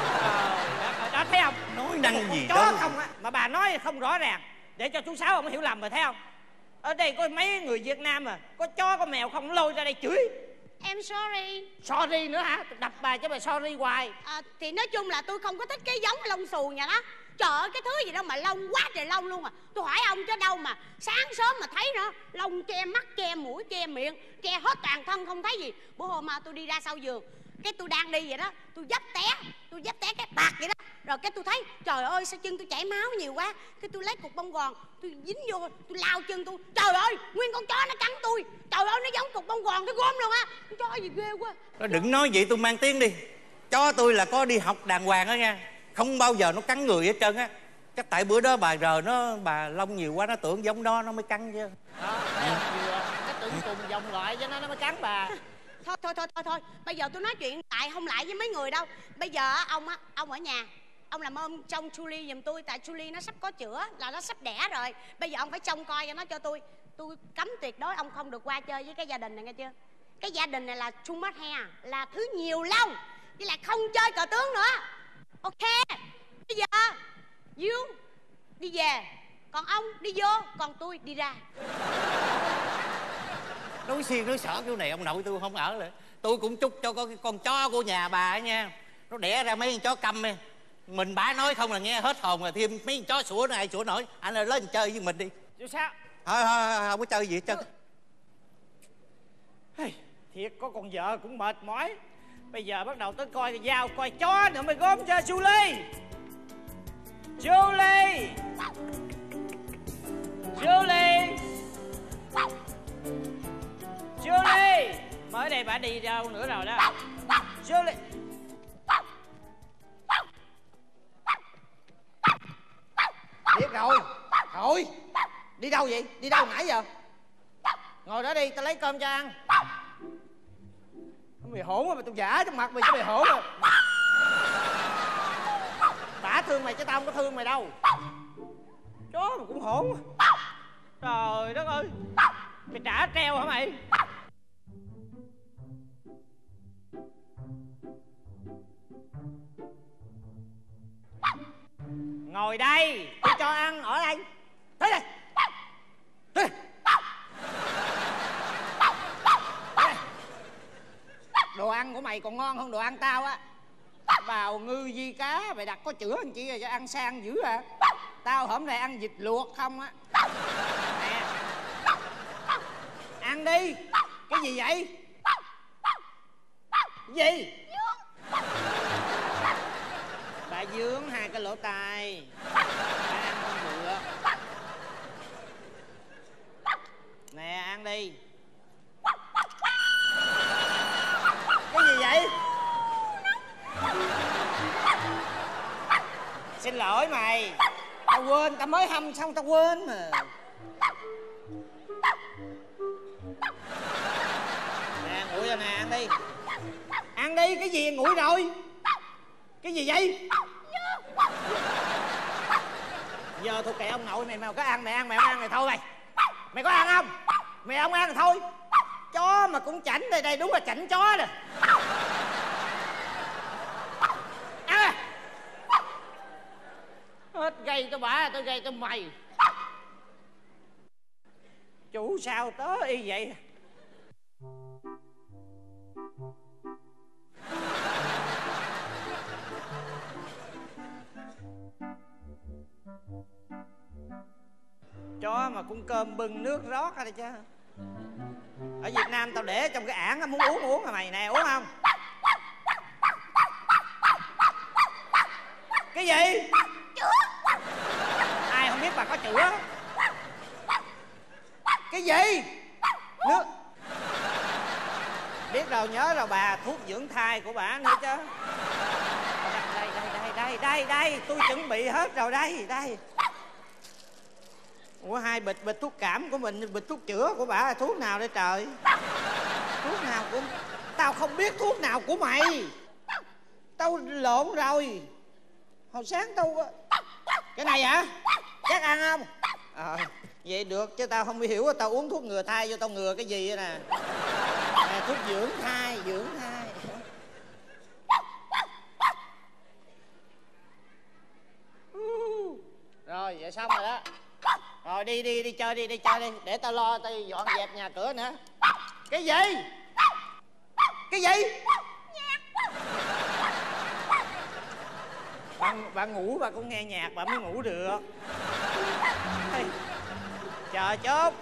Ờ, đó, đó thấy không? Nói năng gì chó đó không á, mà bà nói không rõ ràng để cho chú Sáu ông hiểu lầm rồi thấy không? Ở đây có mấy người Việt Nam mà có chó có mèo không lôi ra đây chửi. Em sorry. Sorry nữa hả? Đập bà cho bà sorry hoài. À, thì nói chung là tôi không có thích cái giống lông xù nhà đó. Trời ơi cái thứ gì đâu mà lông quá trời lông luôn à. Tôi hỏi ông chứ đâu mà sáng sớm mà thấy nữa. Lông che mắt, che mũi, che miệng, che hết toàn thân không thấy gì. Bữa hôm mà tôi đi ra sau giường, cái tôi đang đi vậy đó, tôi dấp té, tôi dấp té cái bạc vậy đó. Rồi cái tôi thấy trời ơi sao chân tôi chảy máu nhiều quá. Cái tôi lấy cục bông gòn, tôi dính vô, tôi lao chân tôi. Trời ơi nguyên con chó nó cắn tôi. Trời ơi nó giống cục bông gòn cái gom luôn á. Con chó gì ghê quá. Nó đừng nói vậy tôi mang tiếng đi. Chó tôi là có đi học đàng hoàng đó nha. Không bao giờ nó cắn người hết trơn á. Chắc tại bữa đó bà rờ nó, bà lông nhiều quá nó tưởng giống đó nó mới cắn chứ. Đó, thấy không? Vừa, cái tưởng cùng dòng loại cho nó nó mới cắn bà. Thôi thôi thôi thôi thôi, bây giờ tôi nói chuyện lại không lại với mấy người đâu. Bây giờ ông á, ông ở nhà, ông làm ơn trông Julie giùm tôi. Tại Julie nó sắp có chữa, là nó sắp đẻ rồi. Bây giờ ông phải trông coi cho nó cho tôi. Tôi cấm tuyệt đối ông không được qua chơi với cái gia đình này nghe chưa. Cái gia đình này là too much hair, là thứ nhiều lông, với lại không chơi cờ tướng nữa. Ok. Bây giờ you đi về, còn ông đi vô, còn tôi đi ra. Nói xiên nói sợ kiểu này ông nội tôi không ở lại. Tôi cũng chúc cho con, con chó của nhà bà ấy nha. Nó đẻ ra mấy con chó câm ấy. Mình bả nói không là nghe hết hồn, rồi thêm mấy con chó sủa nó ai sủa nổi. Anh ơi lên chơi với mình đi. Chứ sao? Thôi thôi thôi không có chơi gì hết trơn. Hey, thiệt có con vợ cũng mệt mỏi. Bây giờ bắt đầu tới coi dao coi chó nữa mới gom cho Julie. Julie Julie Julie mới đây bà đi đâu nữa rồi đó. Julie biết rồi. Thôi đi đâu vậy? Đi đâu nãy giờ? Ngồi đó đi, tao lấy cơm cho ăn. Mày hỗn mà tao giả trong mặt mày, sao mày hỗn rồi? Tả thương mày chứ tao không có thương mày đâu. Chó mà cũng hỗn. Trời đất ơi, mày trả treo hả mày? Ngồi đây, tôi cho ăn ở đây. Tới đây. Tới đây. Đồ ăn của mày còn ngon hơn đồ ăn tao á. Bào ngư di cá mày đặt có chữa làm chi rồi cho ăn sang dữ à. Tao hôm nay ăn vịt luộc không á. Nè, ăn đi. Cái gì vậy? Cái gì? Bà dướng hai cái lỗ tai. Bà ăn không được. Nè ăn đi. Cái gì vậy? Xin lỗi mày. Tao quên, tao mới hâm xong tao quên mà. Nè nguội rồi nè, ăn đi. Ăn đi, cái gì nguội rồi? Cái gì vậy? Giờ tôi kệ ông nội mày, mày có ăn mày ăn, mày không ăn mày thôi mày. Mày có ăn không? Mày không ăn thì thôi. Chó mà cũng chảnh đây, đây đúng là chảnh chó nè. Ăn à. Hết gây cho bà, tôi gây cho mày. Chủ sao tớ y vậy? chó mà cũng cơm bưng nước rót ra đây chứ. Ở Việt Nam tao để trong cái ảng, muốn uống uống à mày nè, uống không? Cái gì? Chữa. Ai không biết bà có chữa? Cái gì? Nước. Biết rồi, nhớ rồi bà, thuốc dưỡng thai của bà nữa chứ. Đây, đây, đây, đây, đây, đây, tôi chuẩn bị hết rồi, đây, đây. Ủa, hai bịch, bịch thuốc cảm của mình, bịch thuốc chữa của bà, thuốc nào đây trời? Thuốc nào của... Tao không biết thuốc nào của mày. Tao lộn rồi. Hồi sáng tao... Cái này hả? Chắc ăn không? Ờ, à, vậy được, chứ tao không hiểu, tao uống thuốc ngừa thai vô tao ngừa cái gì vậy nè. Nè, thuốc dưỡng thai, dưỡng thai. Rồi, vậy xong rồi đó. Rồi đi đi đi chơi đi, đi chơi đi. Để tao lo, tao dọn dẹp nhà cửa nữa. Cái gì? Cái gì? Bà, bà ngủ bà cũng nghe nhạc bà mới ngủ được. Hey, chờ chút.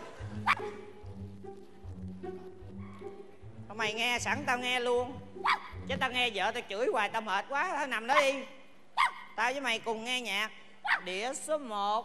Thôi mày nghe sẵn tao nghe luôn. Chứ tao nghe vợ tao chửi hoài tao mệt quá. Tao nằm đó đi. Tao với mày cùng nghe nhạc. Đĩa số một.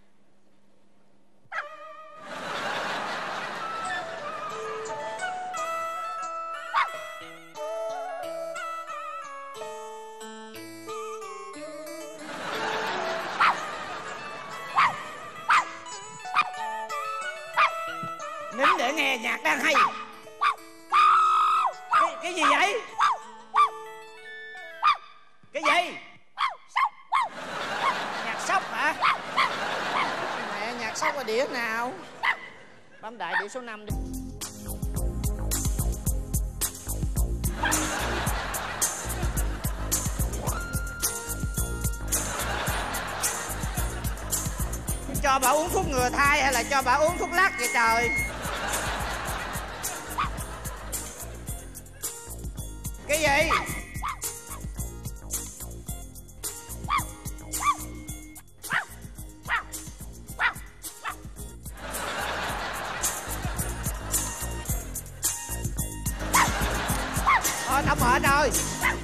Nín để nghe nhạc đang hay. Cái, cái gì vậy? Cái gì? Nhạc sóc hả? Mẹ, nhạc sóc ở đĩa nào? Bấm đại đĩa số năm đi. Cho bà uống thuốc ngừa thai hay là cho bà uống thuốc lắc vậy trời? Cái gì? Thôi tao mệt rồi.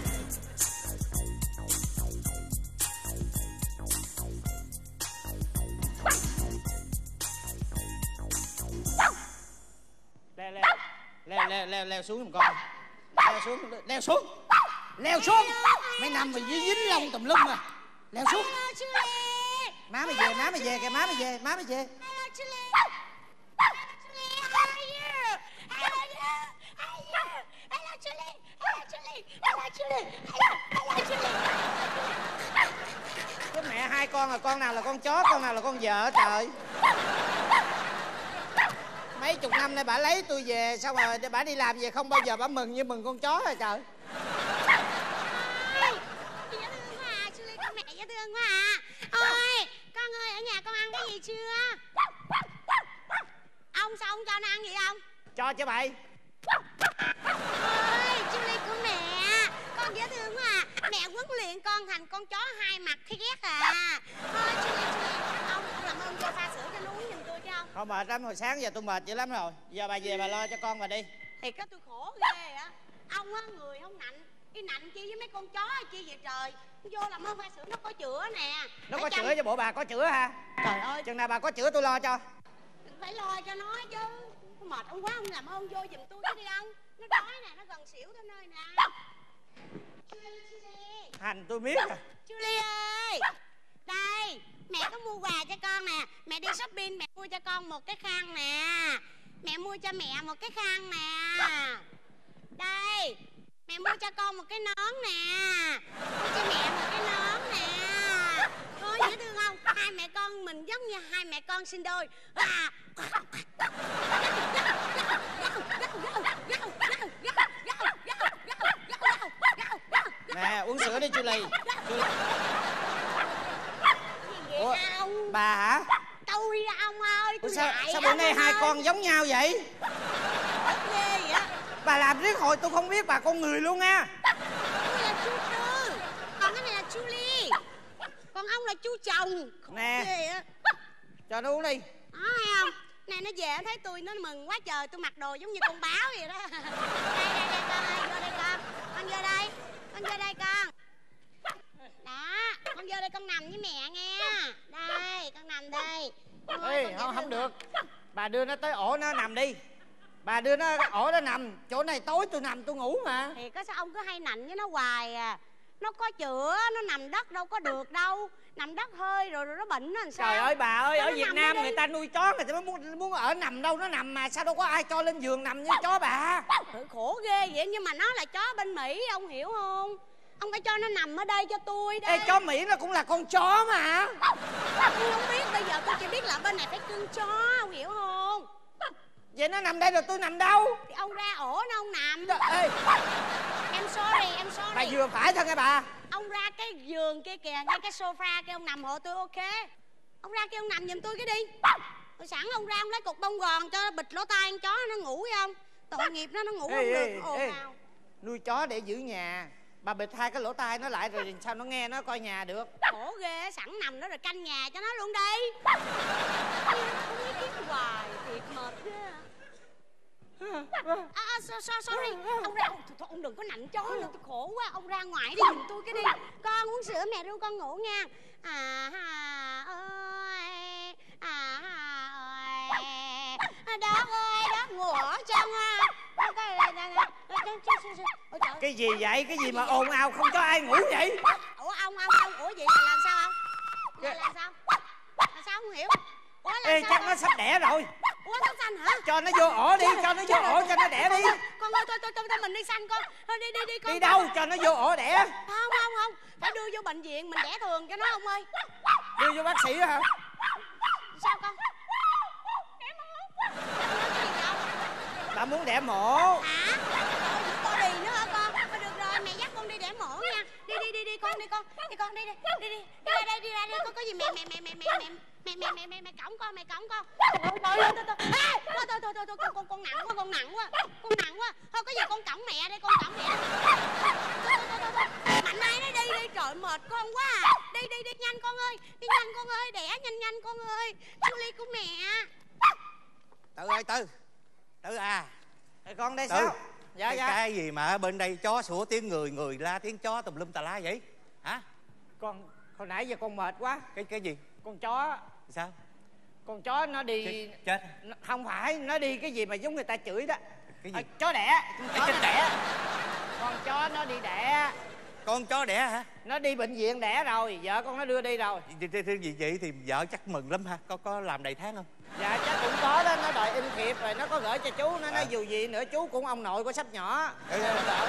Leo leo leo leo leo leo xuống giùm con. Leo xuống, leo xuống, leo xuống. Mày nằm mà dính dính lông tùm lum à. Leo xuống. Má mày về, má mày về kìa, má mày về, má mày về. Cái mẹ hai con là con nào là con chó, con nào là con vợ trời. Mấy chục năm nay bà lấy tôi về, xong rồi bà đi làm về không bao giờ bà mừng như mừng con chó rồi trời. Ôi, dễ thương quá à, Julie con mẹ dễ thương quá à. Ôi, con ơi, ở nhà con ăn cái gì chưa? Ông sao ông cho nó ăn gì không? Cho chứ bậy. Ôi, Julie của mẹ, con dễ thương quá à. Mẹ huấn luyện con thành con chó hai mặt thiết à. Thôi, Julie, Julie, ông, ông làm ơn cho pha sữa cho nó uống giùm tôi chứ không? Thôi mệt lắm, hồi sáng giờ tôi mệt dữ lắm rồi. Giờ bà về bà lo cho con bà đi. Thì cái tôi khổ ghê á. Ông á, người không nạnh. Cái nạnh chi với mấy con chó hay chi vậy trời. Vô làm ơn pha sữa nó có chữa nè. Nó phải có chăm... chữa cho bộ bà có chữa ha. Trời ơi, chừng nào bà có chữa tôi lo cho. phải lo cho nó chứ. Mệt ông quá, ông làm ơn vô giùm tôi chứ đi ông. Nó đói nè, nó gần xỉu tới nơi nè. Hành tôi biết à. Julie ơi, đây, mẹ có mua quà cho con nè. Mẹ đi shopping, mẹ mua cho con một cái khăn nè. Mẹ mua cho mẹ một cái khăn nè. Đây, mẹ mua cho con một cái nón nè. Mua cho mẹ một cái nón nè. Thôi dễ thương không? Hai mẹ con mình giống như hai mẹ con sinh đôi à. Nè, uống sữa đi Julie. Ủa, bà hả? Tôi đó ông ơi. Ủa, sao sao bữa nay hai con giống nhau vậy? Ghê vậy? Bà làm riết hồi tôi không biết bà con người luôn nha. Tôi là chú Tư, còn cái này là Julie, còn ông là chú chồng. Nè, cho nó uống đi. À, Này nó về nó thấy tôi nó mừng quá trời, tôi mặc đồ giống như con báo vậy đó. Đây đây đây con ơi, vô đây con. Con vô đây. Con vô đây con. Đó, con vô đây con nằm với mẹ nghe. Đây, con nằm đây. Con ơi, Ê, con không, dễ không thương được. Bà đưa nó tới ổ nó nằm đi. Bà đưa nó ổ nó nằm. Chỗ này tối tôi nằm tôi ngủ mà. thì có sao ông cứ hay nạnh với nó hoài à. Nó có chữa, nó nằm đất đâu có được đâu. Nằm đất hơi rồi, rồi nó bệnh nó làm sao. Trời ơi bà ơi, Cho ở nó Việt nằm Nam đi. người ta nuôi chó, người ta mới muốn, muốn ở nằm đâu nó nằm mà. Sao đâu có ai cho lên giường nằm như chó bà. Thử khổ ghê vậy, nhưng mà nó là chó bên Mỹ, ông hiểu không? Ông phải cho nó nằm ở đây cho tôi đây. Ê, chó Mỹ nó cũng là con chó mà. Tôi không biết, bây giờ tôi chỉ biết là bên này phải cưng chó, ông hiểu không? Vậy nó nằm đây rồi tôi nằm đâu? Thì ông ra ổ nó ông nằm. Ê, Em sorry, em sorry. bà vừa phải thôi nghe bà. Ông ra cái giường kia kìa, ngay cái sofa kia ông nằm hộ tôi, ok? Ông ra kia ông nằm giùm tôi cái đi. Rồi sẵn ông ra ông lấy cục bông gòn cho bịch lỗ tai con chó nó ngủ với ông. Tội nghiệp nó, nó ngủ Ê, không ê, được, ồn ê. ào. Nuôi chó để giữ nhà. Bà bịt hai cái lỗ tai nó lại rồi sao nó nghe nó coi nhà được. Khổ ghê, sẵn nằm đó rồi canh nhà cho nó luôn đi. Không ý kiến hoài, thiệt mệt ghê à. À, à, so, so, sorry. Ông ra, thôi, thôi, ông đừng có nạnh chó nữa, tôi khổ quá. Ông ra ngoài đi giùm tôi cái đi. Con uống sữa mẹ ru con ngủ nha. À hà ơi, à hà ơi, Đót ơi, Đót ngủ ở trong à. Cái gì vậy? Cái gì mà ồn ào không cho ai ngủ vậy? Ủa ông, ông, ông, ủa vậy là làm sao ông? Là làm sao? Là sao không hiểu? Ủa là Ê, sao chắc con? nó sắp đẻ rồi. Ủa nó xanh hả? Cho nó vô ổ đi, cho nó vô ổ cho nó đẻ đi. Con ơi, thôi, thôi, thôi, thôi mình đi xanh con. Thôi đi, đi, đi con. Đi đâu? Cho nó vô ổ đẻ. Không, không, không. Phải đưa vô bệnh viện, mình đẻ thường cho nó ông ơi. Đưa vô bác sĩ đó hả? Sao con? Đẻ mổ. Bà muốn đẻ mổ. Hả? Có đi nữa hả con? Thôi được rồi, mẹ dắt con đi đẻ mổ nha. Đi, đi, đi, đi con, đi con. Đi con, đi, đi, đi, đi. Đi ra đây, đi ra đây. Có có gì mẹ, mẹ, mẹ, mẹ, mẹ, mẹ. Mẹ mẹ mẹ mẹ mẹ cõng con, mẹ cõng con. Thôi thôi thôi thôi. Ê, thôi thôi thôi thôi thôi con con con nặng quá, con nặng quá. Con nặng quá. Thôi có gì con cõng mẹ đây, con cõng mẹ. Thôi thôi thôi thôi. Mạnh ai nó đi đi, trời mệt con quá à. Đi đi đi nhanh con ơi. Đi nhanh con ơi, đẻ nhanh nhanh con ơi. Julie của mẹ. Tự ơi, Tư. Tư à. Ê, con đây Tư. sao? Dạ cái, dạ. cái gì mà ở bên đây chó sủa tiếng người, người la tiếng chó tùm lum tà la vậy? Hả? Con hồi nãy giờ con mệt quá. Cái cái gì? Con chó. Sao? Con chó nó đi Chết, chết. Nó, không phải, nó đi cái gì mà giống người ta chửi đó. Cái gì? À, chó đẻ. Con chó nó đẻ. Con chó nó đi đẻ. Con chó đẻ hả? Nó đi bệnh viện đẻ rồi, vợ con nó đưa đi rồi. Gì, gì, gì vậy thì vợ chắc mừng lắm ha. Có có làm đầy tháng không? Dạ chắc cũng có đó, nó đòi in thiệp rồi nó có gửi cho chú. Nó nói dù gì nữa chú cũng ông nội của sắp nhỏ. Ừ.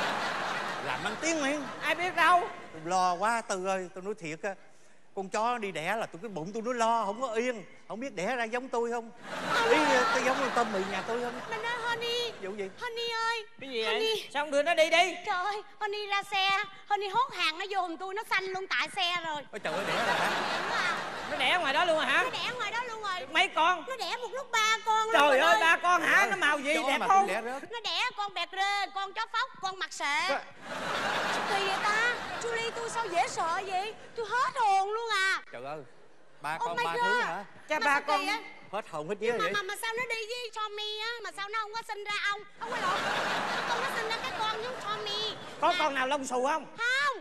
Làm ăn tiếng miệng. Ai biết đâu. Tôi lo quá Tư ơi, tôi nói thiệt á. Con chó đi đẻ là tôi cái bụng tôi nó lo, không có yên. Không biết đẻ ra giống tôi không? Ý tôi giống con tôm mì nhà tôi không? Mình ơi Honey. Vụ gì? Honey ơi. Cái gì Honey. vậy? Sao không đưa nó đi đi? Trời ơi, Honey ra xe. Honey hốt hàng nó vô hùm tôi, nó xanh luôn tại xe rồi. Ôi trời ơi, đẻ ra hả? Nó đẻ ngoài đó luôn hả? Nó đẻ ngoài đó luôn rồi. Mấy con? Nó đẻ một lúc ba con. Trời ơi, ba con hả? Nó màu gì? Đẹp không? Nó đẻ con bẹt rê, con chó phóc, con mặt sệ. Sao kỳ vậy ta? Julie, tôi sao dễ sợ vậy? Tôi hết hồn luôn à. Trời ơi, ba Oh con my ba God. thứ hả? Cha Mà ba sao con kỳ á? Hết hồn hết Nhưng vía mà, vậy? mà mà sao nó đi với Tommy á? Mà sao nó không có sinh ra ông? Ông quay lộn. Con nó sinh ra cái con giống Tommy. Có con nào lông xù không? Không.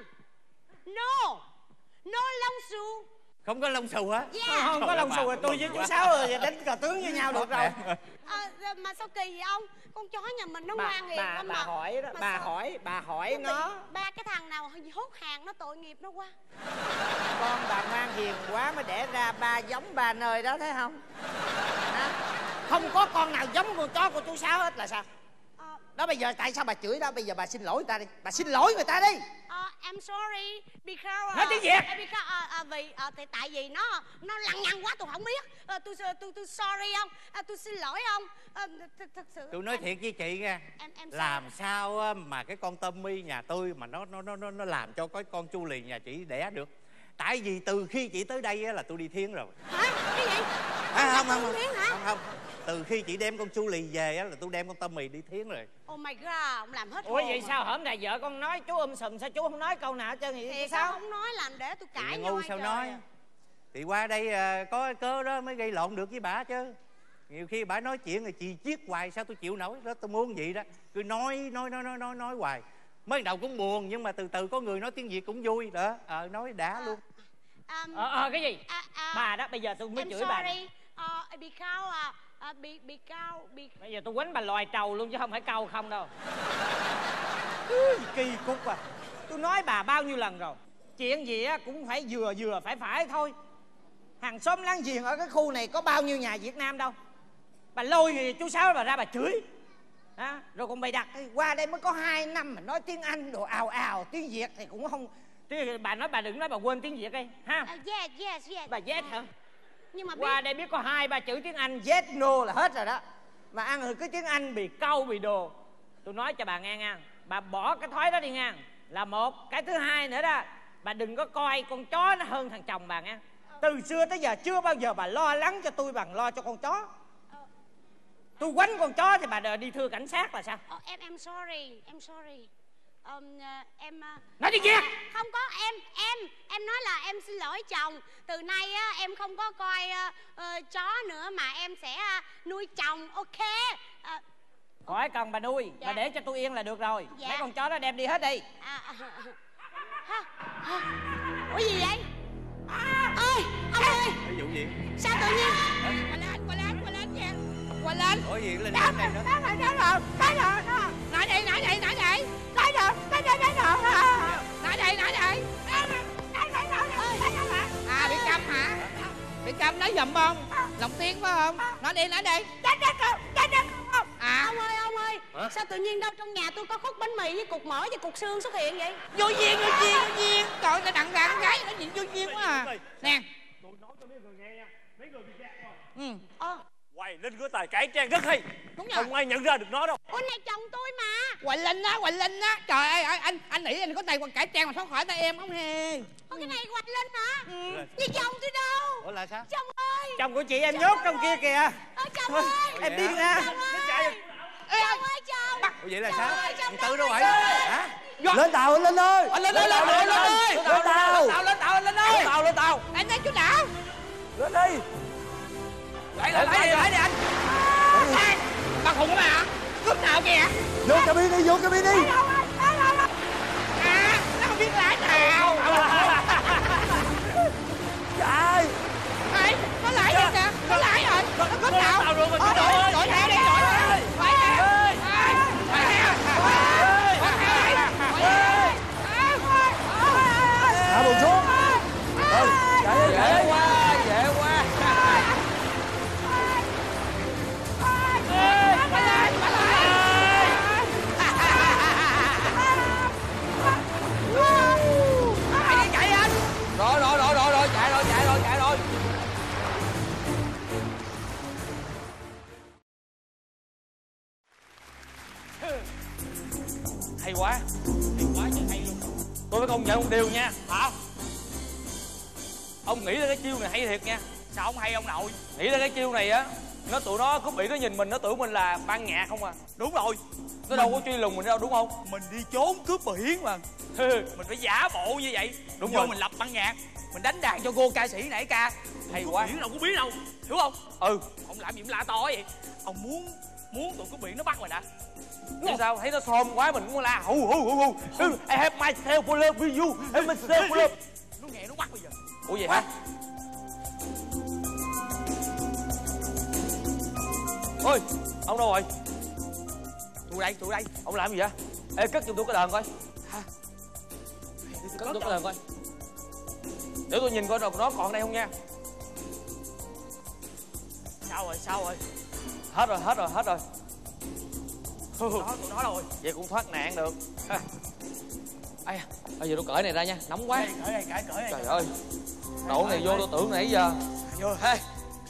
No. No lông xù. Không có lông xù hả? Yeah. Không, không có lông xù rồi, tôi với chú Sáu rồi đánh cờ tướng với nhau được rồi. À, mà sao kỳ vậy ông? Con chó nhà mình nó Bà, ngoan hiền bà, lắm bà mà. hỏi đó, Mà bà sao- hỏi, bà hỏi Nó nó. bị ba cái thằng nào hốt hàng nó tội nghiệp nó quá. Con bà ngoan hiền quá mới đẻ ra ba giống ba nơi đó, thấy không? Hả? Không có con nào giống con chó của chú Sáu hết là sao? Đó bây giờ tại sao bà chửi đó? Bây giờ bà xin lỗi người ta đi. Bà xin lỗi người ta đi. Uh, I'm sorry because Nói tiếng Việt. uh, because uh, uh, vì uh, thì tại vì nó nó lằng nhằng quá tôi không biết. Uh, tôi tôi tôi sorry ông. Uh, tôi xin lỗi ông. Uh, th thật sự. Tôi nói em, thiệt với chị nha. Em em Làm sao á mà cái con Tommy nhà tôi mà nó nó nó nó nó làm cho cái con Julie nhà chị đẻ được. Tại vì từ khi chị tới đây á là tôi đi thiến rồi. Hả? Cái gì? À, không không Con không. thiến hả? Không không. Từ khi chị đem con Julie về á là tôi đem con Tommy đi thiến rồi. Oh my god, ông làm hết Ủa hồn vậy à. sao hổm này vợ con nói chú um sùm, sao chú không nói câu nào hết trơn vậy? Thì sao? sao không nói làm để tôi cãi Thì nhau ngu ai sao trời nói. à. Thì qua đây à, có cớ đó mới gây lộn được với bà chứ. Nhiều khi bà nói chuyện rồi chị chiết hoài sao tôi chịu nổi. Đó tôi muốn vậy đó, cứ nói nói nói nói nói nói hoài. Mới đầu cũng buồn nhưng mà từ từ có người nói tiếng Việt cũng vui đó. Ờ nói đã luôn. Um, ờ ờ cái gì? À, à, bà đó bây giờ tôi mới chửi bà. Uh, bị cao à, à bị bị cao bị. Bây giờ tôi quánh bà loài trầu luôn chứ không phải câu không đâu. Kỳ cục à. Tôi nói bà bao nhiêu lần rồi, chuyện gì á cũng phải vừa vừa phải phải thôi. Hàng xóm láng giềng ở cái khu này có bao nhiêu nhà Việt Nam đâu. Bà lôi chú Sáu bà ra bà chửi à, rồi còn bày đặt qua đây mới có hai năm mà nói tiếng Anh đồ ào ào, tiếng Việt thì cũng không. Thì bà nói bà đừng nói bà quên tiếng Việt đi ha. Uh, yes yes yes. Bà yes hả? Nhưng mà biết... qua đây biết có hai ba chữ tiếng Anh yes no là hết rồi đó. Mà ăn rồi cái tiếng Anh bị câu bị đồ. Tôi nói cho bà nghe nha, bà bỏ cái thói đó đi nha. Là một cái thứ hai nữa đó, bà đừng có coi con chó nó hơn thằng chồng bà nha. Từ xưa tới giờ chưa bao giờ bà lo lắng cho tôi bằng lo cho con chó. Tôi quánh con chó thì bà đi thưa cảnh sát là sao? Oh, em em sorry, em sorry. Um, uh, em uh... nói tiếng Việt. Không có, em em em nói là em xin lỗi chồng. Từ nay á em không có coi uh, uh, chó nữa mà em sẽ uh, nuôi chồng, ok? Uh... Khỏi cần bà nuôi, dạ. Bà để cho tôi yên là được rồi. Dạ. Mấy con chó đó đem đi hết đi. À, à, à, à. Ủa gì vậy? À, ơi, ông ơi. Ví dụ gì? Sao tự nhiên? Quay lên, quay lên, quay lên nha. Quay lên. Ủa gì lên đó, đây đó? Đó rồi, đó rồi, đó rồi, đó. Nãy đây, nãy đây, nãy đây. Nãy rồi, nãy đây, nãy rồi. Nãy đây, nãy đây. Nãy đây, nãy đây. À, bị câm hả? Bị câm nói giùm không? Lòng tiếng phải không? Nói đi, nói đi. Chết chết không? Chết chết không? À. Ông ơi, ông ơi. Hả? Sao tự nhiên đâu trong nhà tôi có khúc bánh mì với cục mỡ và cục xương xuất hiện vậy? Vô duyên, vô duyên, vô duyên. Trời ơi, đặng ra con gái nó nhìn vô duyên quá à. Nè. Tôi nói cho mấy người nghe nha. Mấy người bị gạt rồi. Ừ. Ờ. Hoài Linh có tài cải trang rất hay. Đúng rồi. Không ai nhận ra được nó đâu. Ủa này chồng tôi mà. Hoài Linh á, Hoài Linh á. Trời ơi, anh anh nghĩ anh có tài cải trang mà thoát khỏi tay em không hề. Ủa cái này Hoài Linh hả? Ừ. Với chồng tôi đâu? Ủa là sao? Chồng ơi. Chồng của chị em nhốt trong kia kìa. Ờ chồng ơi. Em đi ra. Chồng ơi. Chồng ơi chồng. Ủa vậy là sao? Thằng Tư đâu vậy? Hả? Lên tàu Linh ơi. Lên lên lên lên ơi. Lên tàu. Lên tàu lên ơi. Tàu lên tàu. Anh đến chỗ nào? Lên đi. Lại lại lại lại đi anh. Anh, bà khùng hả bà? Cướp nào kìa? Vô cabin đi, vô cabin đi. À, nó không biết lái nào. Chạy. Ê, nó lái rồi kìa, nó lái rồi. Nó cướp nào? Tao rồi mà Ôi, trời đổi theo đi, đổi theo. Phải theo. Phải theo. Hạ buồn xuống. Ừ, chạy đi, chạy đi. Quá, dễ quá. Rồi rồi rồi rồi rồi chạy rồi chạy rồi chạy rồi. Hay quá. Hay quá chứ hay luôn. Tôi phải công nhận một điều nha. Hả? Ông nghĩ ra cái chiêu này hay thiệt nha. Sao ông hay ông nội? Nghĩ ra cái chiêu này á, nó tụi nó cướp biển nó nhìn mình nó tưởng mình là ban nhạc không à. Đúng rồi. Nó đâu có truy lùng mình đâu đúng không? Mình đi trốn cướp biển mà. Mình phải giả bộ như vậy. Đúng rồi. Mình lập ban nhạc, mình đánh đàn cho cô ca sĩ nãy ca. Hay quá. Biển đâu có biết đâu, hiểu không? Ừ. Ông làm gì mà la to vậy? Ông muốn muốn tụi cướp biển nó bắt mình à? Chứ sao thấy nó xôm quá mình cũng la hù hù hù hù. I have myself for love with you. I have myself for love. Nó nghe nó bắt bây giờ. Ủa vậy hả? Ôi, ông đâu rồi? Tôi đây, tôi đây. Ông làm gì vậy? Ê, cất giùm tôi cái đờn coi. Hả? Cất tôi cái đờn coi. Để tôi nhìn coi rồi nó còn đây không nha. Sao rồi, sao rồi? Hết rồi, hết rồi, hết rồi. Tụi nó, tụi nó rồi. Vậy cũng thoát nạn được. À. Ây, bây giờ tôi cởi này ra nha, nóng quá. Cởi đây, cởi, cởi đây. Trời ơi. Đổ này vô tôi tưởng nãy giờ. Vô. Hey.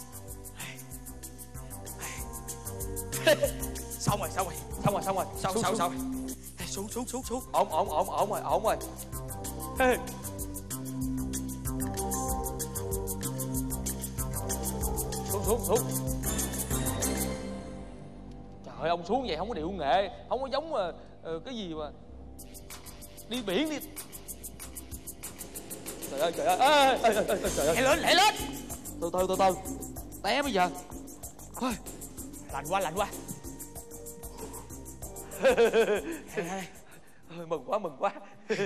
Xong rồi, xong rồi, xong rồi, xong rồi, xong xong xong. Xuống xuống xuống xuống. Ổn ổn ổn ổn rồi, ổn rồi. Hey. Xuống xuống xuống. Trời ơi, ông xuống vậy không có điệu nghệ, không có giống mà uh, cái gì mà đi biển đi. Trời ơi, trời ơi, ê, ê, ê, ê, trời ơi. Nhảy lên, nhảy lên. Từ từ từ từ. Té bây giờ. Ôi, lạnh quá lạnh quá. Mừng quá mừng quá.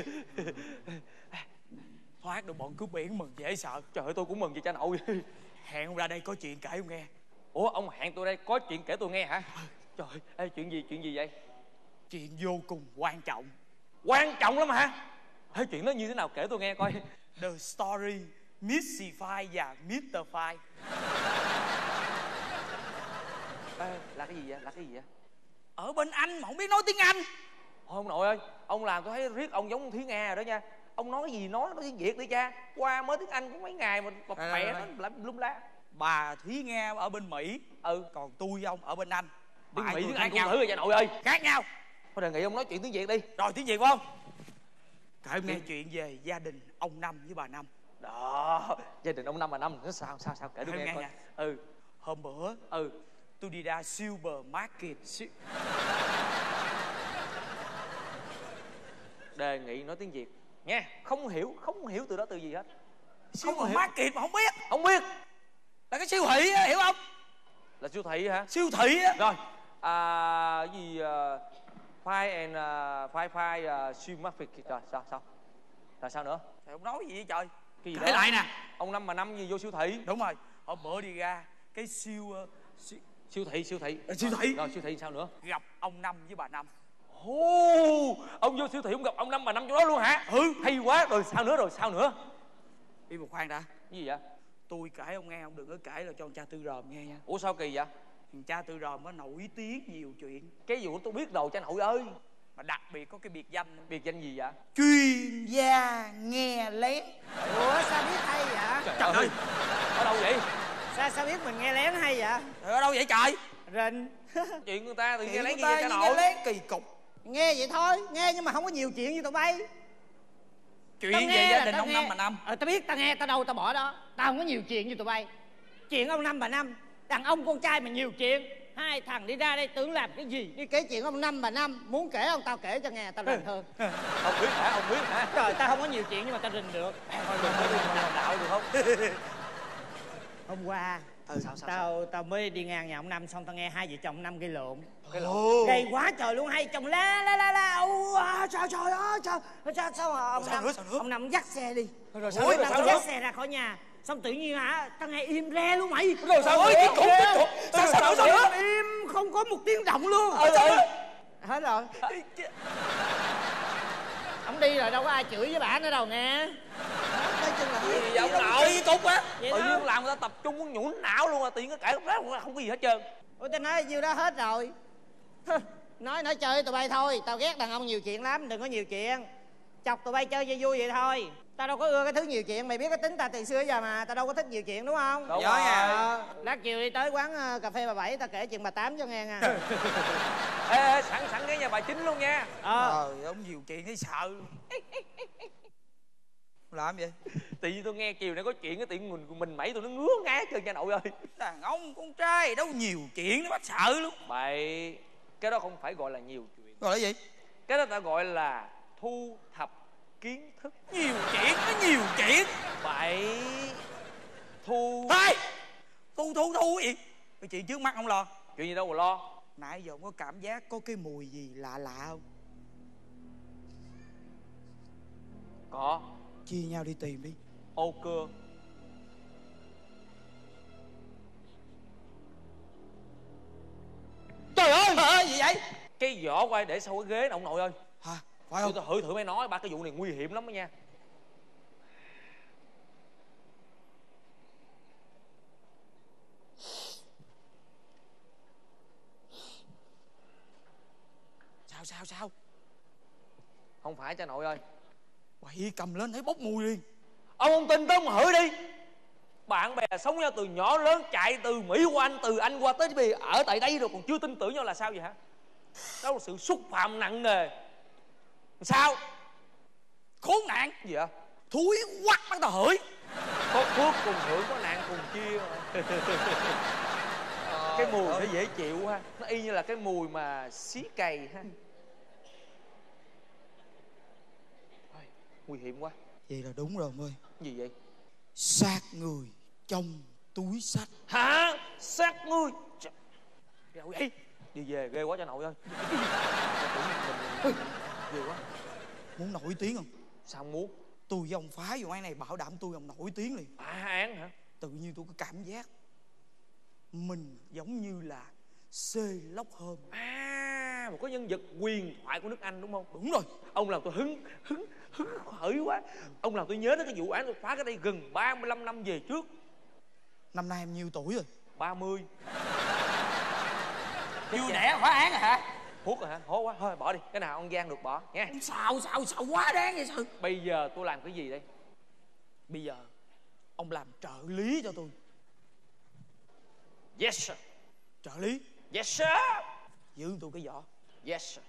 Thoát được bọn cướp biển mừng dễ sợ. Trời ơi tôi cũng mừng vậy cha nội. Hẹn ông ra đây có chuyện kể ông nghe. Ủa ông hẹn tôi đây có chuyện kể tôi nghe hả? Trời ơi chuyện gì chuyện gì vậy? Chuyện vô cùng quan trọng. Quan trọng lắm hả? Ê, chuyện đó như thế nào kể tôi nghe coi. The story Missify và mít-tơ Fly. Ê, là cái gì vậy? Là cái gì vậy? Ở bên Anh mà không biết nói tiếng Anh. Thôi ông nội ơi, ông làm tôi thấy riết ông giống Thúy Nga rồi đó nha. Ông nói gì nói nói tiếng Việt đi cha. Qua mới tiếng Anh cũng mấy ngày mà bập bẹ nó lum la. Bà Thúy Nga ở bên Mỹ. Ừ. Còn tôi với ông ở bên Anh. Tiếng Mỹ tiếng Anh cũng thử rồi cha nội ơi. Khác nhau. Thôi đề nghị ông nói chuyện tiếng Việt đi. Rồi tiếng Việt phải không? Kể em nghe chuyện về gia đình ông Năm với bà Năm. Đó, gia đình ông Năm bà Năm nó sao sao sao kể tôi nghe, nghe coi. Nha. Ừ. Hôm bữa ừ tôi đi ra supermarket. Đề nghị nói tiếng Việt nha. Không hiểu, không hiểu từ đó từ gì hết. Supermarket mà không biết. Không biết. Là cái siêu thị á, hiểu không? Là siêu thị hả? Siêu thị á. Rồi. À cái gì uh, Fine and uh, Fine Fine uh, supermarket. Rồi sao sao? Rồi sao nữa? Thì ông nói gì vậy trời? Cái gì Kể đó? lại nè. Ông Năm bà Năm gì vô siêu thị? Đúng rồi. Hôm bữa đi ra cái siêu uh, siêu, siêu thị siêu thị. À, siêu thị. Rồi siêu thị sao nữa? Gặp ông Năm với bà Năm. Ồ, ông vô siêu thị ông gặp ông Năm bà Năm chỗ đó luôn hả? Ừ. Hay quá. Rồi sao nữa rồi sao nữa? Đi một khoan đã. Cái gì vậy? Tôi kể ông nghe, ông đừng có kể là cho ông cha Tư Ròm nghe nha. Ủa sao kỳ vậy? Thằng cha Tư Ròm nó nổi tiếng nhiều chuyện. Cái vụ tôi biết rồi cha nội ơi. Mà đặc biệt có cái biệt danh. Biệt danh gì vậy? Chuyên gia nghe lén. Ủa sao biết hay vậy? Trời, trời ơi. Ở đâu vậy? Sao sao biết mình nghe lén hay vậy? Ở đâu vậy trời? Rình. Chuyện người ta thì nghe lén gì vậy cha nội? nghe lén kỳ cục. Nghe vậy thôi, nghe nhưng mà không có nhiều chuyện như tụi bay. Chuyện về gia đình ông Năm bà Năm. Ờ tao biết, tao nghe tao đâu tao bỏ đó. Tao không có nhiều chuyện như tụi bay. Chuyện ông Năm bà Năm, đàn ông con trai mà nhiều chuyện. Hai thằng đi ra đây tưởng làm cái gì? Đi kể chuyện ông Năm bà Năm. Muốn kể không tao kể cho nghe, tao rành hơn. Ông biết hả? Ông biết hả? Trời, tao không có nhiều chuyện nhưng mà tao rình được. Thôi đừng có đi đào đạo được không? Hôm qua ừ, sao, sao, tao sao? tao mới đi ngang nhà ông Năm, xong tao nghe hai vợ chồng ông Năm gây lộn. Gây lộn? Gây quá trời luôn, hai chồng la la la la. Ồ, à, trời trời ơi trời. Sao sao mà ông sao Năm nữa, sao nữa? ông Năm dắt xe đi. Rồi sao Ủa, nữa? Năm Sao dắt nữa? xe ra khỏi nhà. Xong tự nhiên hả, tao nghe im re luôn mày. Rồi sao nữa? Ôi, Tiếp tục, tiếp tục. Sao Sao nữa, sao nữa? Im không có một tiếng động luôn. Ừ, ừ. Hết rồi. Ông đi rồi đâu có ai chửi với bà nữa đâu nghe. Nói chung là Gì vậy ông nội? kỳ cục á. Tự nhiên làm người ta tập trung muốn nhũn não luôn à. Tự nhiên cái cãi lúc không có gì hết trơn. Ủa tao nói nhiêu đó hết rồi. Nói nói chơi tụi bay thôi. Tao ghét đàn ông nhiều chuyện lắm. Đừng có nhiều chuyện. Chọc tụi bay chơi cho vui vậy thôi. Tao đâu có ưa cái thứ nhiều chuyện. Mày biết cái tính tao từ xưa giờ mà. Tao đâu có thích nhiều chuyện đúng không? Đúng rồi. Ờ, lát chiều đi tới quán uh, cà phê bà Bảy. Tao kể chuyện bà Tám cho nghe nha. Ê, ê sẵn sẵn cái nhà bà Chính luôn nha. Ờ Trời, ông nhiều chuyện thấy sợ luôn. Làm vậy? Tự nhiên tôi nghe chiều nay có chuyện cái tiện mình mình mẩy tôi nó ngứa ngái chân cha nội ơi. Đàn ông con trai đâu nhiều chuyện nó bắt sợ luôn. Bậy, cái đó không phải gọi là nhiều chuyện. Gọi là gì? Cái đó ta gọi là thu thập kiến thức. Nhiều chuyện, nó nhiều chuyện. Bậy, thu Thôi, thu thu thu cái gì? Cái chuyện trước mắt không lo. Chuyện gì đâu mà lo. Nãy giờ ông có cảm giác có cái mùi gì lạ lạ không? Có. Chia nhau đi tìm đi. Ô cưa. Trời ơi, trời ơi, gì vậy? Cái vỏ quay để sau cái ghế nè ông nội ơi. Hả? Phải không? Tôi thử thử mới nói ba cái vụ này nguy hiểm lắm đó nha. Sao sao sao? Không phải cha nội ơi. Quậy cầm lên thấy bốc mùi liền. Ông không tin tới ông thử đi. Bạn bè sống nhau từ nhỏ lớn, chạy từ Mỹ qua Anh, từ Anh qua tới bây giờ ở tại đây rồi còn chưa tin tưởng nhau là sao vậy hả? Đó là sự xúc phạm nặng nề. Sao? Khốn nạn. Gì vậy? Thúi quắc bắt tao hửi. Có phước cùng hưởng, có nạn cùng chia mà. Cái mùi nó dễ chịu ha. Nó y như là cái mùi mà xí cày ha. Nguy hiểm quá. Vậy là đúng rồi ông ơi. Gì vậy? Sát người trong túi sách. Hả? sát ngươi. Đâu vậy? Đi về ghê quá cho nội ơi. Ghê quá. Muốn nổi tiếng không? Sao không muốn? Tôi với ông phá vụ án này bảo đảm tôi ông nổi tiếng liền. Phá án hả? Tự nhiên tôi có cảm giác mình giống như là Sherlock Holmes. À, một cái nhân vật huyền thoại của nước Anh đúng không? Đúng rồi. Ông làm tôi hứng hứng hứng khởi quá. Ông làm tôi nhớ đến cái vụ án tôi phá cái đây gần ba mươi lăm năm về trước. Năm nay em nhiêu tuổi rồi? ba mươi. Vui đẻ phá án rồi hả? Hút rồi hả? Hố quá. Thôi bỏ đi. Cái nào ông gian được bỏ nha. Sao sao sao quá đáng vậy sao? Bây giờ tôi làm cái gì đây? Bây giờ ông làm trợ lý cho tôi. Yes sir. Trợ lý? Yes sir. Giữ tôi cái vỏ. Yes sir.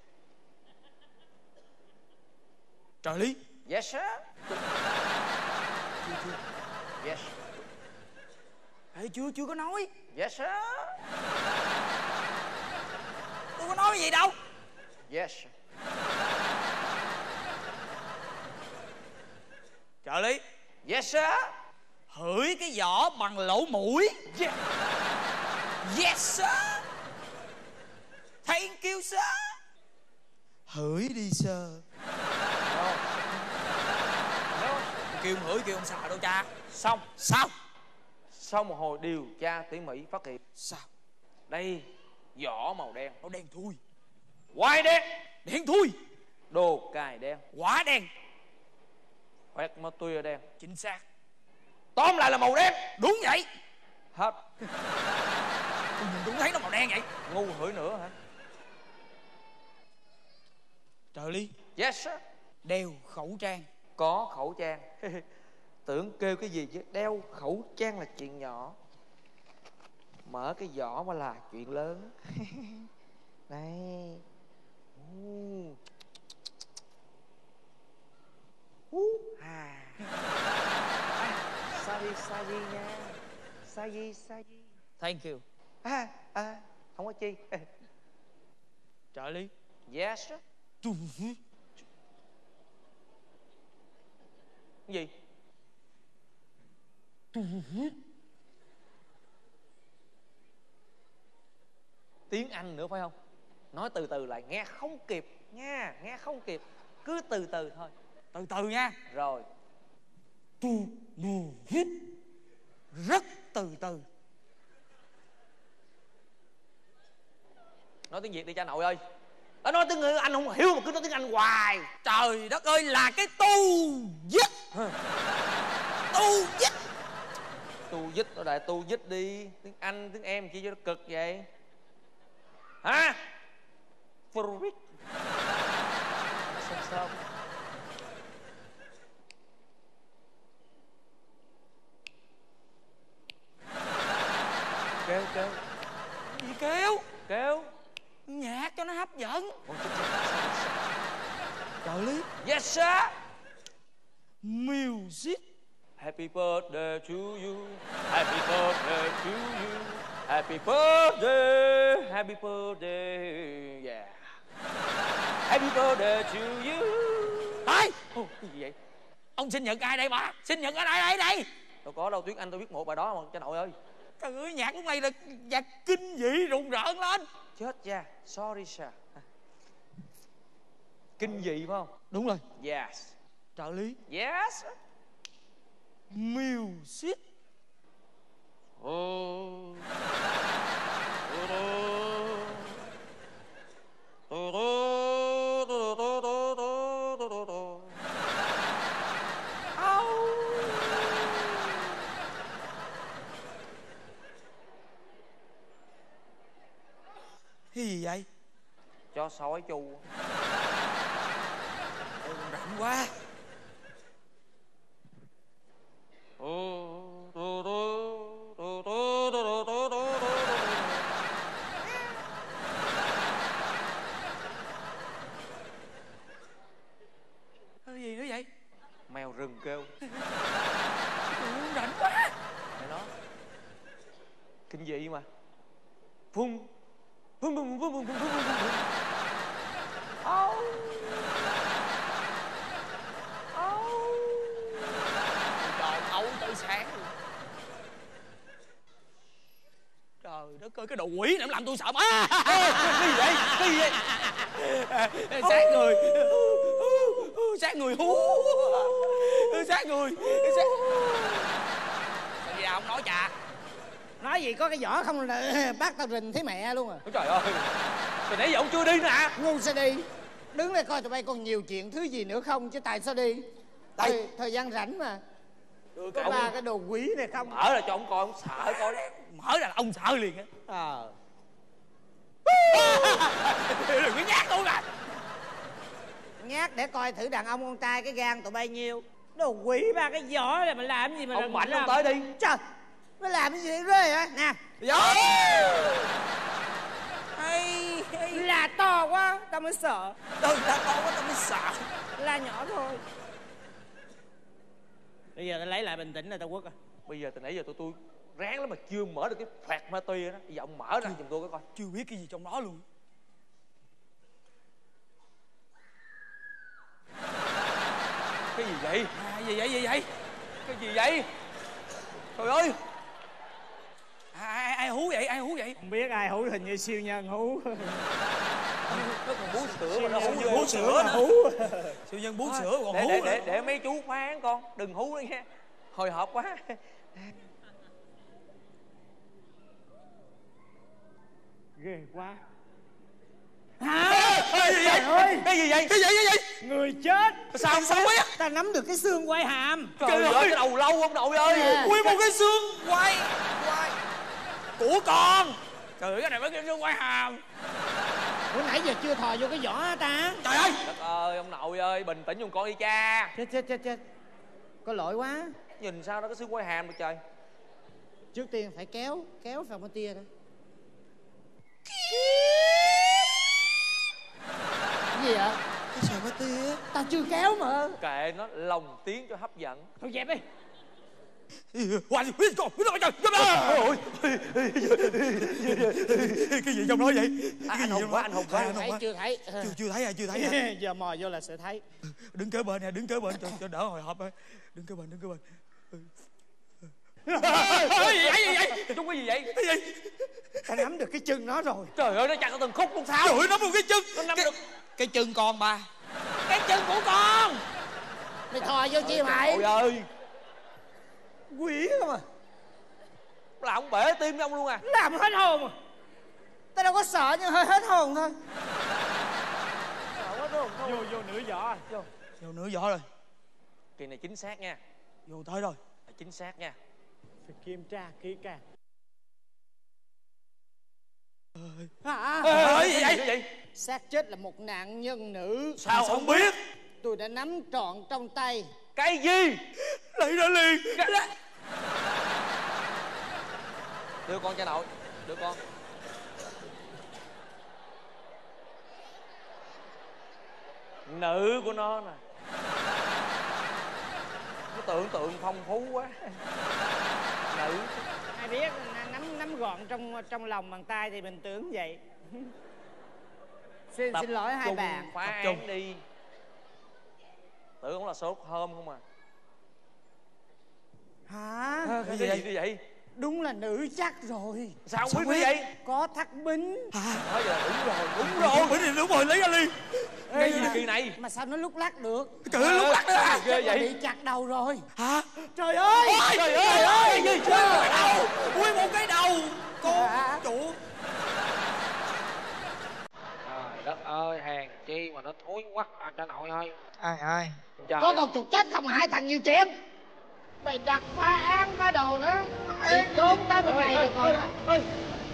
Trợ lý? Yes sir. Chưa chưa. Yes. Ê, chưa chưa có nói. Yes sir. Tôi có nói gì đâu. Yes sir. Trợ lý? Yes sir. Hửi cái vỏ bằng lỗ mũi. Yeah. Yes sir. Thank you sir. Hửi đi sir. No. No. Kêu ông hửi kêu ông xà đâu cha. Xong. Sao? Sau một hồi điều tra tỉ mỉ phát hiện. Sao? Đây, vỏ màu đen. Nó đen thui. Quai đen. Đen thui. Đồ cài đen. Quả đen. Khoét ma túy ở đen. Chính xác. Tóm lại là màu đen. Đúng vậy. Hết. Tôi nhìn tôi thấy nó màu đen vậy. Ngu hửi nữa hả? Trợ lý? Yes sir. Đeo khẩu trang. Có khẩu trang. Tưởng kêu cái gì chứ. Đeo khẩu trang là chuyện nhỏ, mở cái vỏ mà là chuyện lớn. Đây. Uh. Uh. À. À. Sorry, sorry nha. Sorry, sorry. Thank you. À, à, không có chi. Trợ lý? Yes sir. Cái gì? Tiếng Anh nữa phải không? Nói từ từ lại nghe không kịp nha, nghe không kịp. Cứ từ từ thôi. Từ từ nha. Rồi. Tu mù hít. Rất từ từ. Nói tiếng Việt đi cha nội ơi. Đã nói tiếng người Anh không hiểu mà cứ nói tiếng Anh hoài. Trời đất ơi, là cái tu dứt. Tu dứt. Tu dứt, nó đại tu dứt đi. Tiếng Anh, tiếng em chi cho nó cực vậy? Hả? Fruit. Nó sông sông. Kêu kêu. Gì kêu? Kêu. Nhạc cho nó hấp dẫn. Trợ lý? Yes sir. Music. Happy birthday to you. Happy birthday to you. Happy birthday. Happy birthday. Yeah. Happy birthday to you. Ê! Ồ, cái gì vậy? Ông sinh nhật ai đây bà? Sinh nhật ở đây đây đây. Đâu có đâu, tiếng Anh tôi biết một bài đó mà cha nội ơi. Trời ơi, nhạc lúc này là nhạc kinh dị rùng rợn lên. Chết cha, sorry sir. Kinh dị phải không? Đúng rồi. Yes. Trợ lý? Yes. Music. Oh. Cái gì vậy? Cho sói chu. Ôi, rảnh quá. Cái gì nữa vậy? Mèo rừng kêu. Ôi, rảnh quá. Mày nói kinh dị mà. Phun phun phun phun phun phun phun phun phun. Oh. Oh. Trời ấu tới sáng. Trời đất ơi, cái đồ quỷ này làm tôi sợ má. Cái gì vậy? Cái gì vậy? Sát người. Sát người hú. Sát người. Sát... Sao vậy ông nói chà? Nói gì có cái vỏ không là bác tao rình thấy mẹ luôn à. Ôi trời ơi. Từ nãy giờ ông chưa đi nữa hả? Ngu sẽ đi. Đứng đây coi tụi bay còn nhiều chuyện thứ gì nữa không chứ tại sao đi? Thời, thời gian rảnh mà. Được, có ba cái đồ quý này không? Mở ra cho ông coi, ông sợ coi. Mở ra là ông sợ liền á. Ờ Đừng có nhát tôi nè. Nhát để coi thử đàn ông con trai cái gan tụi bay nhiêu. Đồ quý ba cái vỏ này mà làm gì mà ông mạnh ông tới đi. Trời, nó làm cái gì rơi hả? Nè Gió. Hay, hay. Là to quá tao mới sợ. Ừ, là to quá tao mới sợ. Là nhỏ thôi. Bây giờ tao lấy lại bình tĩnh rồi tao quất à. Bây giờ từ nãy giờ tụi tôi ráng lắm mà chưa mở được cái phạt ma tuy đó. Bây giờ ông mở ra giùm tôi cái coi. Chưa biết cái gì trong đó luôn. Cái gì vậy? À, gì vậy gì vậy? Cái gì vậy? Trời ơi. À, ai, ai hú vậy? Ai hú vậy? Không biết ai hú, hình như siêu nhân hú. Nó còn bú sữa mà nó siêu hú nhân vô. bú sữa nè. Hú. Siêu nhân bú sữa còn để, hú để, nữa. để, để mấy chú phán con. Đừng hú nữa nha. Hồi hộp quá. Ghê quá. Hả? Cái gì vậy? Ơi. Cái gì vậy? Cái gì vậy? Người chết. Sao ông sao biết? Ta nắm được cái xương quai hàm. Trời, Trời ơi, cái đầu lâu ông nội ơi. Yeah. Nguyên một cái xương quai quai của con. Trời ơi, cái này mới cái xương quai hàm. Bữa nãy giờ chưa thò vô cái vỏ hả ta? Trời ơi. Đất ơi, ông nội ơi, bình tĩnh giùm con đi cha. Chết chết chết chết. Có lỗi quá. Nhìn sao nó có xương quai hàm được trời. Trước tiên phải kéo, kéo vào cái tia đó. Cái gì vậy? Cái sợi mất tia. Tao chưa kéo mà. Kệ nó, lồng tiếng cho hấp dẫn. Thôi dẹp đi. Hoài gì con, biết đâu trời. Ôi. Cái gì trong đó vậy? À, anh hùng quá, anh hùng quá. Anh hùng quá. Chưa thấy. Chưa chưa thấy ai chưa thấy hả? Giờ mò vô là sẽ thấy. Đứng kế bên nè, đứng kế bên cho cho đỡ hồi hộp thôi. Đứng kế bên, đứng kế bên. Cái gì vậy? Gì vậy? Chúng cái gì vậy? Cái gì? Ta nắm được cái chân nó rồi. Trời ơi, nó chặt từng khúc luôn sao? Trời ơi, nắm được cái chân. Nó nắm cái, được cái chân con ba. Cái chân của con. Mày thò vô chi mày? Trời ơi. Quỷ không à? Là ông bể tim với ông luôn à? Làm hết hồn à? Tao đâu có sợ nhưng hơi hết hồn thôi. Sợ hết hồn thôi. Vô vô nửa vỏ. Vô. Vô nửa vỏ rồi. Kỳ này chính xác nha. Vô tới rồi. Chính xác nha. Phải kiểm tra kỹ càng. À, à, gì vậy? vậy? Xác chết là một nạn nhân nữ. Sao không biết? Tôi đã nắm trọn trong tay. Cái gì? Lấy ra liền. Cái... Đưa con cho nội. Đưa con. Nữ của nó nè. Nó tưởng tượng phong phú quá. Nữ. Ai biết nắm nắm gọn trong trong lòng bàn tay thì mình tưởng vậy. Xin, xin lỗi hai bạn. Phá án đi. Tưởng cũng là số hôm không à. Hả? À, cái gì vậy? Gì vậy? Đúng là nữ chắc rồi. Sao không biết vậy? Có thắt bính. À, bây giờ đúng rồi, đúng rồi. rồi. Bính thì đúng rồi, lấy ra liền. Cái gì kỳ này? Mà sao nó lúc lắc được? Trời ơi, lúc lắc nữa à? Ghê vậy? Bị chặt đầu rồi. Hả? Trời ơi! Ôi, trời ơi! Trời ơi! Cái gì? Nguyên một cái đầu! Nguyên một cái đầu! Con à. chủ! Trời đất ơi, hàng chi mà nó thối quắc à, cho nội ơi. Ai ai? Trời. Có con chuột chết không hai thằng nhiều chuyện. Mày đặt phá án phá đồ nữa. Mày trốn tới bên này được rồi. Ôi,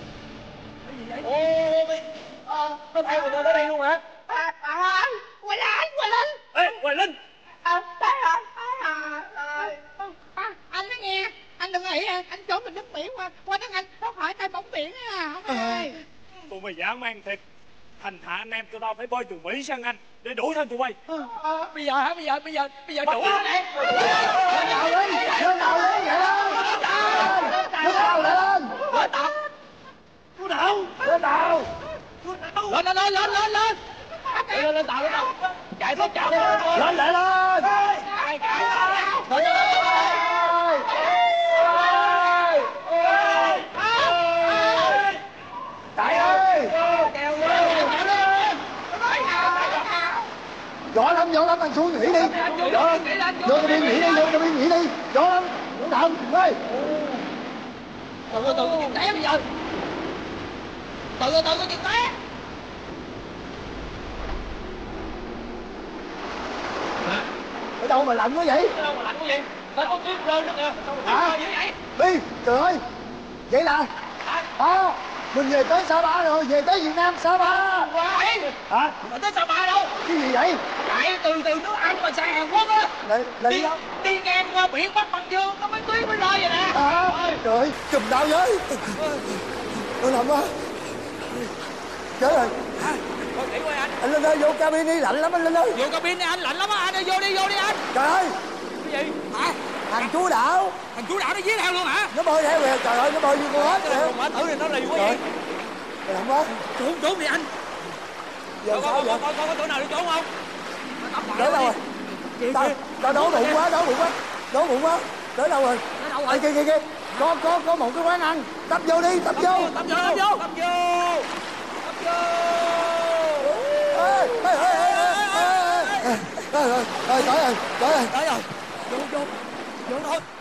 mày... Ờ, có phải người ta tới đây luôn hả? À, à, quay lên, quay lên. Ê, quay lên. À, đây rồi. À, à, à, anh nói nghe, anh đừng nghĩ anh trốn mình nước biển qua, qua nước Anh, nó khỏi tay bóng biển á, không ơi. Tụi mày dã man thiệt. Thành hạ anh em tụi tao phải bơi từ Mỹ sang Anh để đuổi theo tụi bay. À, bây giờ hả? Bây giờ, bây giờ, bây giờ đuổi. Lên đầu lên, lên đầu lên, vậy lên. Lên đầu lên. Lên đầu. Cứu đầu. Lên đầu. Lên, lên, lên, lên, lên, lên. Lên, lên tàu, lên tàu. Chạy thoát chạy lên. Lên lại lên. Chạy, chạy. Ôi. Ôi. Ôi. lăn xuống nghỉ đi. Vô cabin nghỉ đi, vô cabin nghỉ đi. Gió lắm. Cẩn thận ơi. Từ từ từ chừng té bây giờ. Từ từ từ chừng té. Ở đâu mà lạnh quá vậy? Ở đâu mà lạnh quá vậy? Sao có tuyết rơi nữa kìa. Hả? Dữ vậy? Đi, trời ơi. Vậy là à, mình về tới Sapa rồi, về tới Việt Nam Sapa. Quay. Hả? Mà tới Sapa đâu? Cái gì vậy? Chạy từ từ nước Anh mà sang Hàn Quốc á. Là, là đi, đi ngang qua biển Bắc Băng Dương có mấy tuyết mới rơi vậy nè. À, trời ơi, chùm đau với. Tôi làm quá. Chết rồi. Thôi kỹ quá anh. Anh Linh ơi, vô cabin đi, lạnh lắm anh Linh ơi. Vô cabin đi anh, lạnh lắm á anh ơi, vô đi, vô đi anh. Trời ơi. Cái gì? Hả? Thằng chú Đạo. Thằng chú Đạo nó dí theo luôn hả? Nó bơi theo kìa, trời ơi, nó bơi như con hết kìa. Mở thử thì nó lì quá vậy. Lạnh quá. Trốn trốn đi anh. Giờ sao vậy? Coi coi có chỗ nào đi trốn không? Tới đâu rồi? Tao tao đói bụng quá, đói bụng quá. Đói bụng quá. Tới đâu rồi? Tới đâu rồi? Kìa kìa kìa. Có có có một cái quán ăn. Tấp vô đi, tấp vô. Tấp vô, tấp vô. Tấp vô. Tấp vô. Ê, ê, ê, ê, ê, ê. Tới rồi, tới rồi, tới rồi. Tới rồi. Vô vô. Vô thôi.